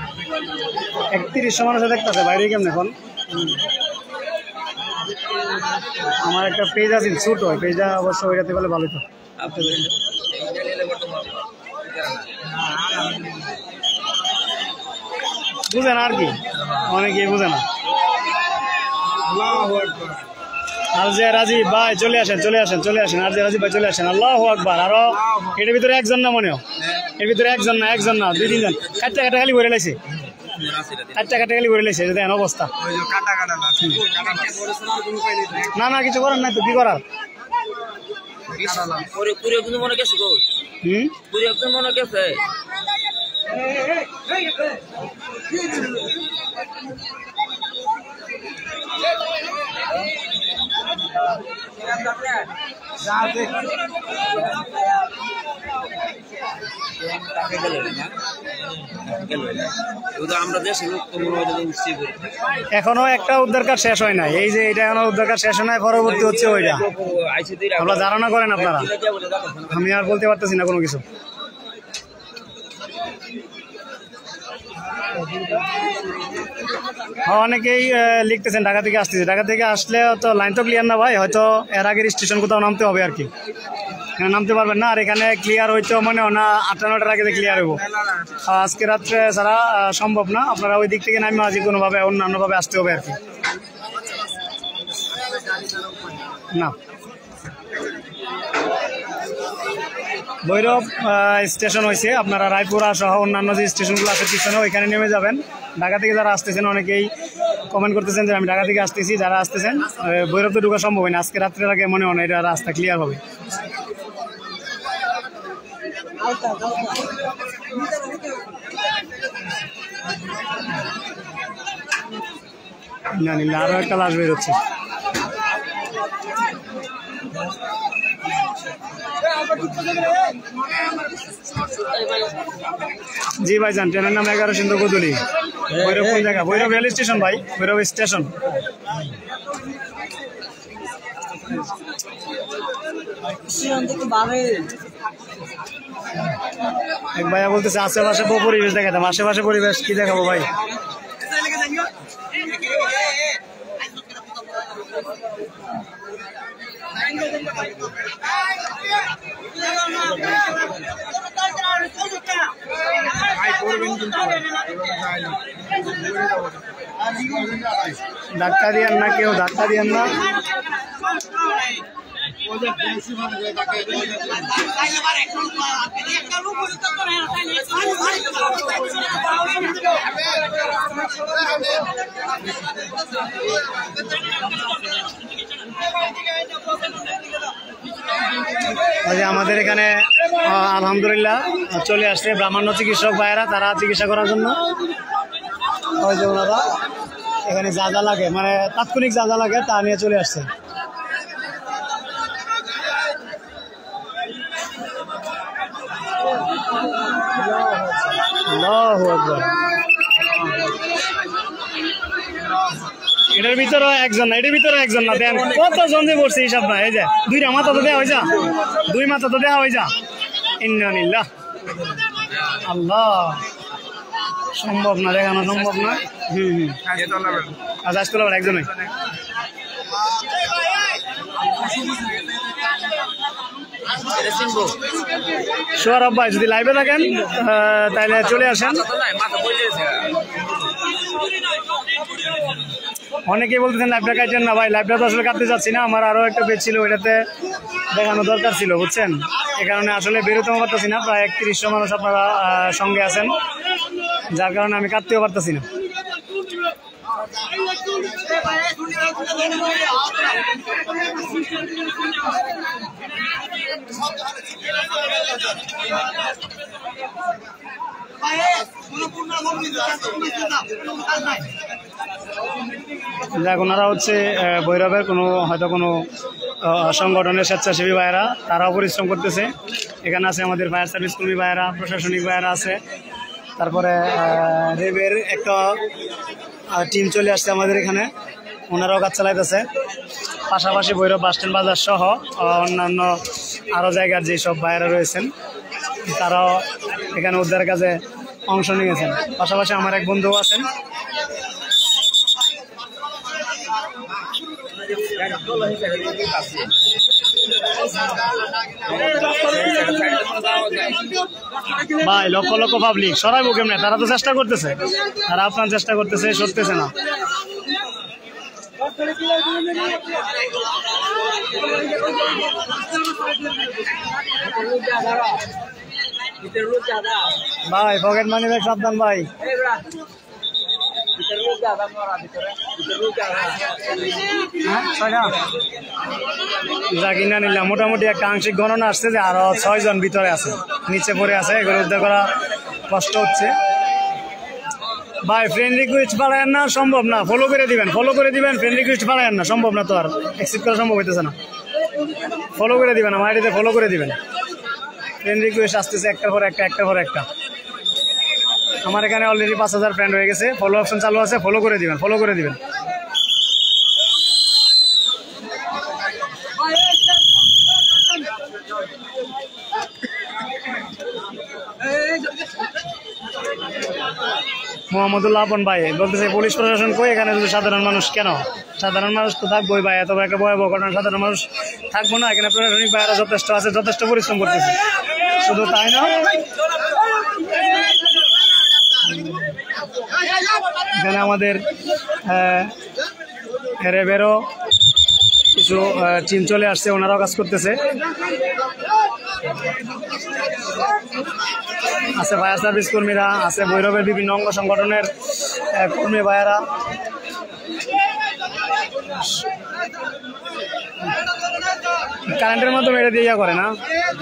একত্রিশশো মানুষ দেখতেছে বাইরে কেমন এখন। আমার একটা পেজ আছে ছোট, ওই পেজটা অবশ্য ওইটাতে বলে ভালো তো। বুঝে না আর কি, অনেকেই বুঝে না। আর যে রাজীব ভাই চলে আসেন, চলে আসেন, চলে আসেন, আর যে রাজীব ভাই চলে আসেন। আল্লাহু আকবার। আরো এটার ভিতরে একজন না মনেও, এর ভিতরে একজন না, একজন না, দুই তিনজন। কাটটা কাটা খালি ভরে লাইছে, কাটটা কাটা খালি ভরে লাইছে, দেখেন অবস্থা। না না কিছু করার নাই তো, কি করার। হম মনে গেছে এখনো একটা উদ্ধার কাজ শেষ হয় নাই। এই যে এটা এখনো উদ্ধার কাজ শেষ হয় নাই, পরবর্তী হচ্ছে ওইটা। আপনারা ধারণা করেন আপনারা, আমি আর বলতে পারতেছি না কোনো কিছু। অনেকেই লিখতেছেন ঢাকা থেকে আসতেছে, ঢাকা থেকে আসলে তো লাইন তো ক্লিয়ার না ভাই, হয়তো এর আগের স্টেশন কোথাও নামতে হবে আর কি, নামতে পারবেন না। আর এখানে ক্লিয়ার হইতো মনে হয় না আটটা নটার আগে ক্লিয়ার হইব। আজকে রাত্রে ছাড়া সম্ভব না, আপনারা ওই দিক থেকে নামে আজ কোনোভাবে অন্যান্যভাবে আসতে হবে আর কি। না ভৈরব স্টেশন হয়েছে, আপনারা রায়পুরা সহ অন্যান্য যে স্টেশনগুলো আছে পিছনে ওইখানে নেমে যাবেন। ঢাকা থেকে যারা আসতেছেন অনেকেই কমেন্ট করতেছেন যে আমি ঢাকা থেকে আসতেছি, যারা আসতেছেন ভৈরব তো ঢোকা সম্ভব হয় না, আজকে রাত্রের আগে মনে হয় না এটা রাস্তা ক্লিয়ার হবে। না নিলে আরো একটা লাশ বেরোচ্ছে। জি ভাইজান, ট্রেনের নাম এগারো সিন্ধু গোদুলি। ভৈরব কোন জায়গা? ভৈরব রেল স্টেশন ভাই, ভৈরব স্টেশন। এক ভাইয়া বলতেছে আশেপাশে পরিবেশ দেখাতাম, আশেপাশে পরিবেশ কি দেখাবো ভাই? ধাক্কা দিয়েন না, কেউ ধাক্কা দিয়েন না। আমাদের এখানে আলহামদুলিল্লাহ চলে আসছে ব্রাহ্মণ্য চিকিৎসক ভাইয়েরা, তারা চিকিৎসা করার জন্য। ওই যে ওনারা এখানে যা যা লাগে, মানে তাৎক্ষণিক যা যা লাগে তা নিয়ে চলে আসছে। এটার ভিতরে একজন না, এটার ভিতরে একজন না, দেন কতজন যে বসছে হিসাব না। এই যে দুইটা মাথা তো দেওয়া হয়ে যা, দুই মাথা তো দেওয়া হয়ে যা। ইন্নালিল্লাহ। আল্লাহ, সম্ভব না, দেখানো সম্ভব না। হম হম আজ আসতে পারবেন একজনই। সৌরভ ভাই যদি লাইভে থাকেন তাহলে চলে আসেন। অনেকেই বলতেছেন লাইভটা কাটেন না ভাই, লাইভটা তো আসলে কাটতে যাচ্ছি না, আমার আরো একটা পেজ ছিল ওইটাতে দেখানো দরকার ছিল বুঝছেন, এ কারণে আসলে বেরোতেও পারতেছি না। প্রায় একত্রিশশো মানুষ আপনারা সঙ্গে আছেন, যার কারণে আমি কাটতেও পারতেছি না। যাক, ওনারা হচ্ছে ভৈরবের কোনো হয়তো কোনো সংগঠনের স্বেচ্ছাসেবী ভাইয়েরা, তারাও পরিশ্রম করতেছে। এখানে আছে আমাদের ফায়ার সার্ভিস কর্মী ভাইয়েরা, প্রশাসনিক ভাইয়েরা আছে, তারপরে রেবের একটা টিম চলে আসছে আমাদের এখানে, ওনারাও কাজ চালাইতেছে। পাশাপাশি ভৈরব বাসস্ট্যান্ড বাজার সহ অন্যান্য আরও জায়গার যেসব ভাইয়েরা রয়েছেন তারাও এখানে উদ্ধার কাজে অংশ নিয়েছেন। পাশাপাশি আমার এক বন্ধুও আছেন। ভাই লক্ষ লক্ষ পাবলিক সরাইবো কেমনে? তারা তো চেষ্টা করতেছে, তারা আপনার চেষ্টা করতেছে, সরতেছে না। ভাই পকেট মানি ব্যাগ সাবধান ভাই। যা কিনা নিলাম মোটামুটি একটা আংশিক গণনা আসছে যে আরো ছয় জন ভিতরে আছে, নিচে পড়ে আছে, এগুলো উদ্ধার করা কষ্ট হচ্ছে। ভাই ফ্রেন্ড রিকোয়েস্ট বাড়ায়েন না, সম্ভব না। ফলো করে দিবেন, ফলো করে দিবেন, ফ্রেন্ড রিকোয়েস্ট বাড়ায়েন না, সম্ভব না তো, আর অ্যাকসেপ্ট করা সম্ভব হইতেছে না। ফলো করে দিবেন, আমার আইডিতে ফলো করে দিবেন। ফ্রেন্ড রিকোয়েস্ট আসতেছে একটার পর একটা, একটার পর একটা। আমার এখানে অলরেডি পাঁচ হাজার ফ্রেন্ড হয়ে গেছে, ফলো অপশন চালু আছে, ফলো করে দিবেন, ফলো করে দিবেন। মোহাম্মদুল্লাহ আপন ভাই বলতেছে পুলিশ প্রশাসন কই, এখানে যদি সাধারণ মানুষ কেন? সাধারণ মানুষ তো থাকবোই ভাই, এত একটা ভয়াবহ ঘটনা, সাধারণ মানুষ থাকবো না? এখানে প্রশাসনিক ভাইয়েরা যথেষ্ট আছে, যথেষ্ট পরিশ্রম করতেছে। শুধু তাই না, এখানে আমাদের রেবেরও কিছু টিম চলে আসছে, ওনারাও কাজ করতেছে। আছে ফায়ার সার্ভিস কর্মীরা, আছে ভৈরবের বিভিন্ন অঙ্গ সংগঠনের কর্মী ভাইয়েরা। কারেন্টের মাধ্যমে এটা দিয়ে করে না।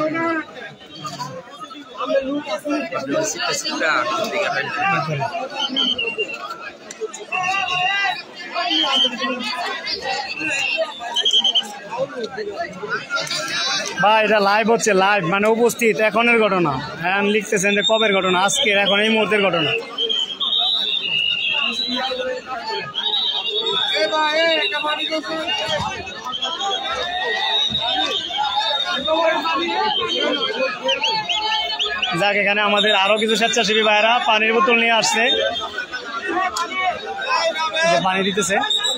ভাই এটা লাইভ হচ্ছে, লাইভ মানে উপস্থিত এখনের ঘটনা। হ্যাঁ লিখতেছেন যে কবের ঘটনা? আজকের, এখন এই মুহূর্তের ঘটনা। যাক, এখানে আমাদের আরো কিছু স্বেচ্ছাসেবী ভাইরা পানির বোতল নিয়ে আসছে, পানি দিতেছে।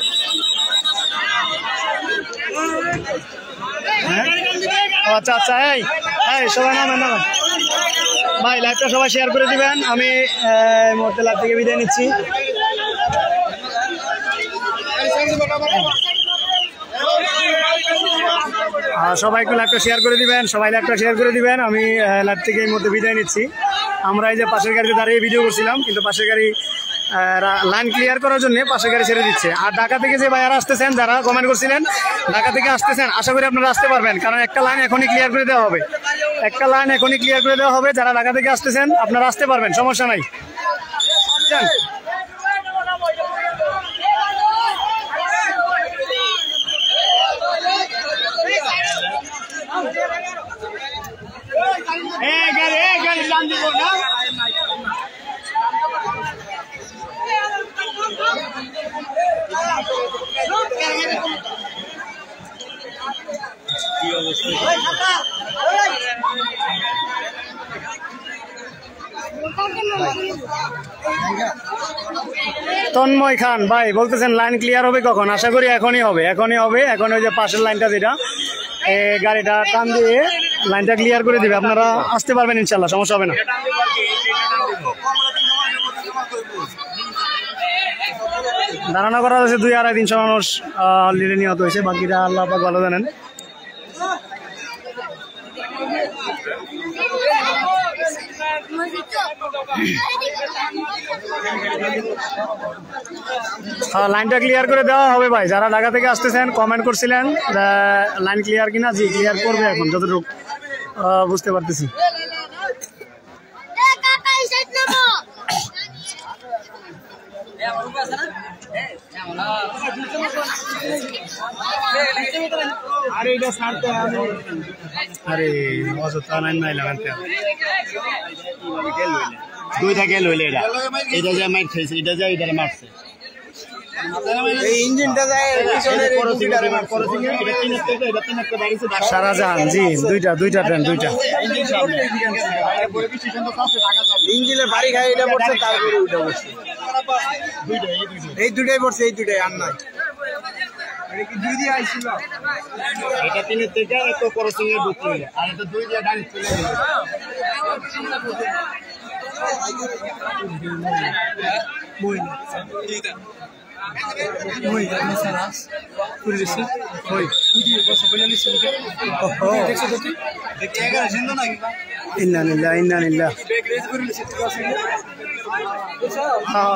আচ্ছা আচ্ছা, এই এই সবাই নামেন, নামেন ভাই, লাইভটা সবাই শেয়ার করে দিবেন। আমি এই মুহূর্তে লাইভ থেকে বিদায় নিচ্ছি। সবাই একটু লাইভটা শেয়ার করে দিবেন, সবাই লাইভটা শেয়ার করে দিবেন। আমি লাইভ থেকে এই মুহূর্তে বিদায় নিচ্ছি। আমরা এই যে পাশের গাড়িতে দাঁড়িয়ে ভিডিও করছিলাম, কিন্তু পাশের গাড়ি লাইন ক্লিয়ার করার জন্য পাশের গাড়ি ছেড়ে দিচ্ছে। আর ঢাকা থেকে যে ভাইয়ারা আসতেছেন, যারা কমেন্ট করছিলেন ঢাকা থেকে আসতেছেন, আশা করি আপনারা আসতে পারবেন, কারণ একটা লাইন এখনই ক্লিয়ার করে দেওয়া হবে। একটা লাইন এখনই ক্লিয়ার করে দেওয়া হবে। যারা ঢাকা থেকে আসতেছেন আপনারা আসতে পারবেন, সমস্যা নাই। তন্ময় খান ভাই বলতেছেন লাইন ক্লিয়ার হবে কখন? আশা করি এখনই হবে, এখনই হবে। এখন ওই যে পাশের লাইনটা যেটা, এই গাড়িটা টান দিয়ে লাইনটা ক্লিয়ার করে দিবে, আপনারা আসতে পারবেন ইনশাল্লাহ, সমস্যা হবে না। ধারণা করা হয়েছে দুই আড়াই তিনশো মানুষ অলরেডি নিহত হয়েছে, বাকিটা আল্লাহ পাক ভালো জানেন। লাইনটা ক্লিয়ার করে দেওয়া হবে ভাই। যারা ঢাকা থেকে আসতেছেন কমেন্ট করছিলেন লাইন ক্লিয়ার কিনা, জি ক্লিয়ার করবে এখন যতটুকু বুঝতে পারতেছি। আরে এটা ছাড়তে হবে, আরে অযথা লাইন নাই লাগাতে দুইটা গেল হইলে এটা এটা যে মাইর খাইছে, এটা যে এটা মারছে, এই ইঞ্জিনটা যায় পিছনের ইঞ্জিনটারে মার করছে। এটা তিন একটা এটা তিন একটা বাড়িছে শাহজাহান, জি দুইটা দুইটা ট্রেন দুইটা ইঞ্জিন সামনে পরে কি স্টেশন তো কাছে ঢাকা যাবে, ইঞ্জিনের বাড়ি খাই এটা পড়ছে, তারপরে উঠে বসছে দুইটা এই দুইটা এই দুইটাই পড়ছে, এই দুইটাই আর নাই। এটা তিনের থেকে একটু করসিং এ ঢুকতে হইলে আর এটা দুই দিয়ে গাড়ি চলে গেল ইন্না লিল্লাহ ইন্না লিল্লাহ হ্যাঁ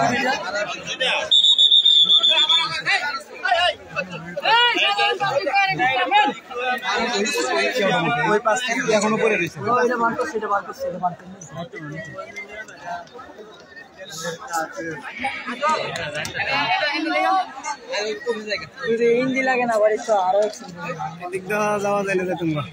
ওই পাশ থেকে এখনো পড়ে রয়েছে ইঞ্জি লাগে না বাড়ি তো আরো এদিক দিয়ে যাওয়া যায় না তোমরা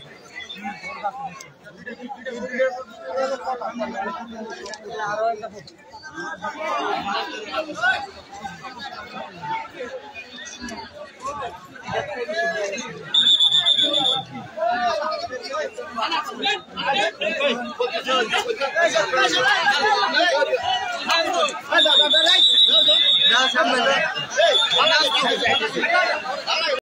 সামনে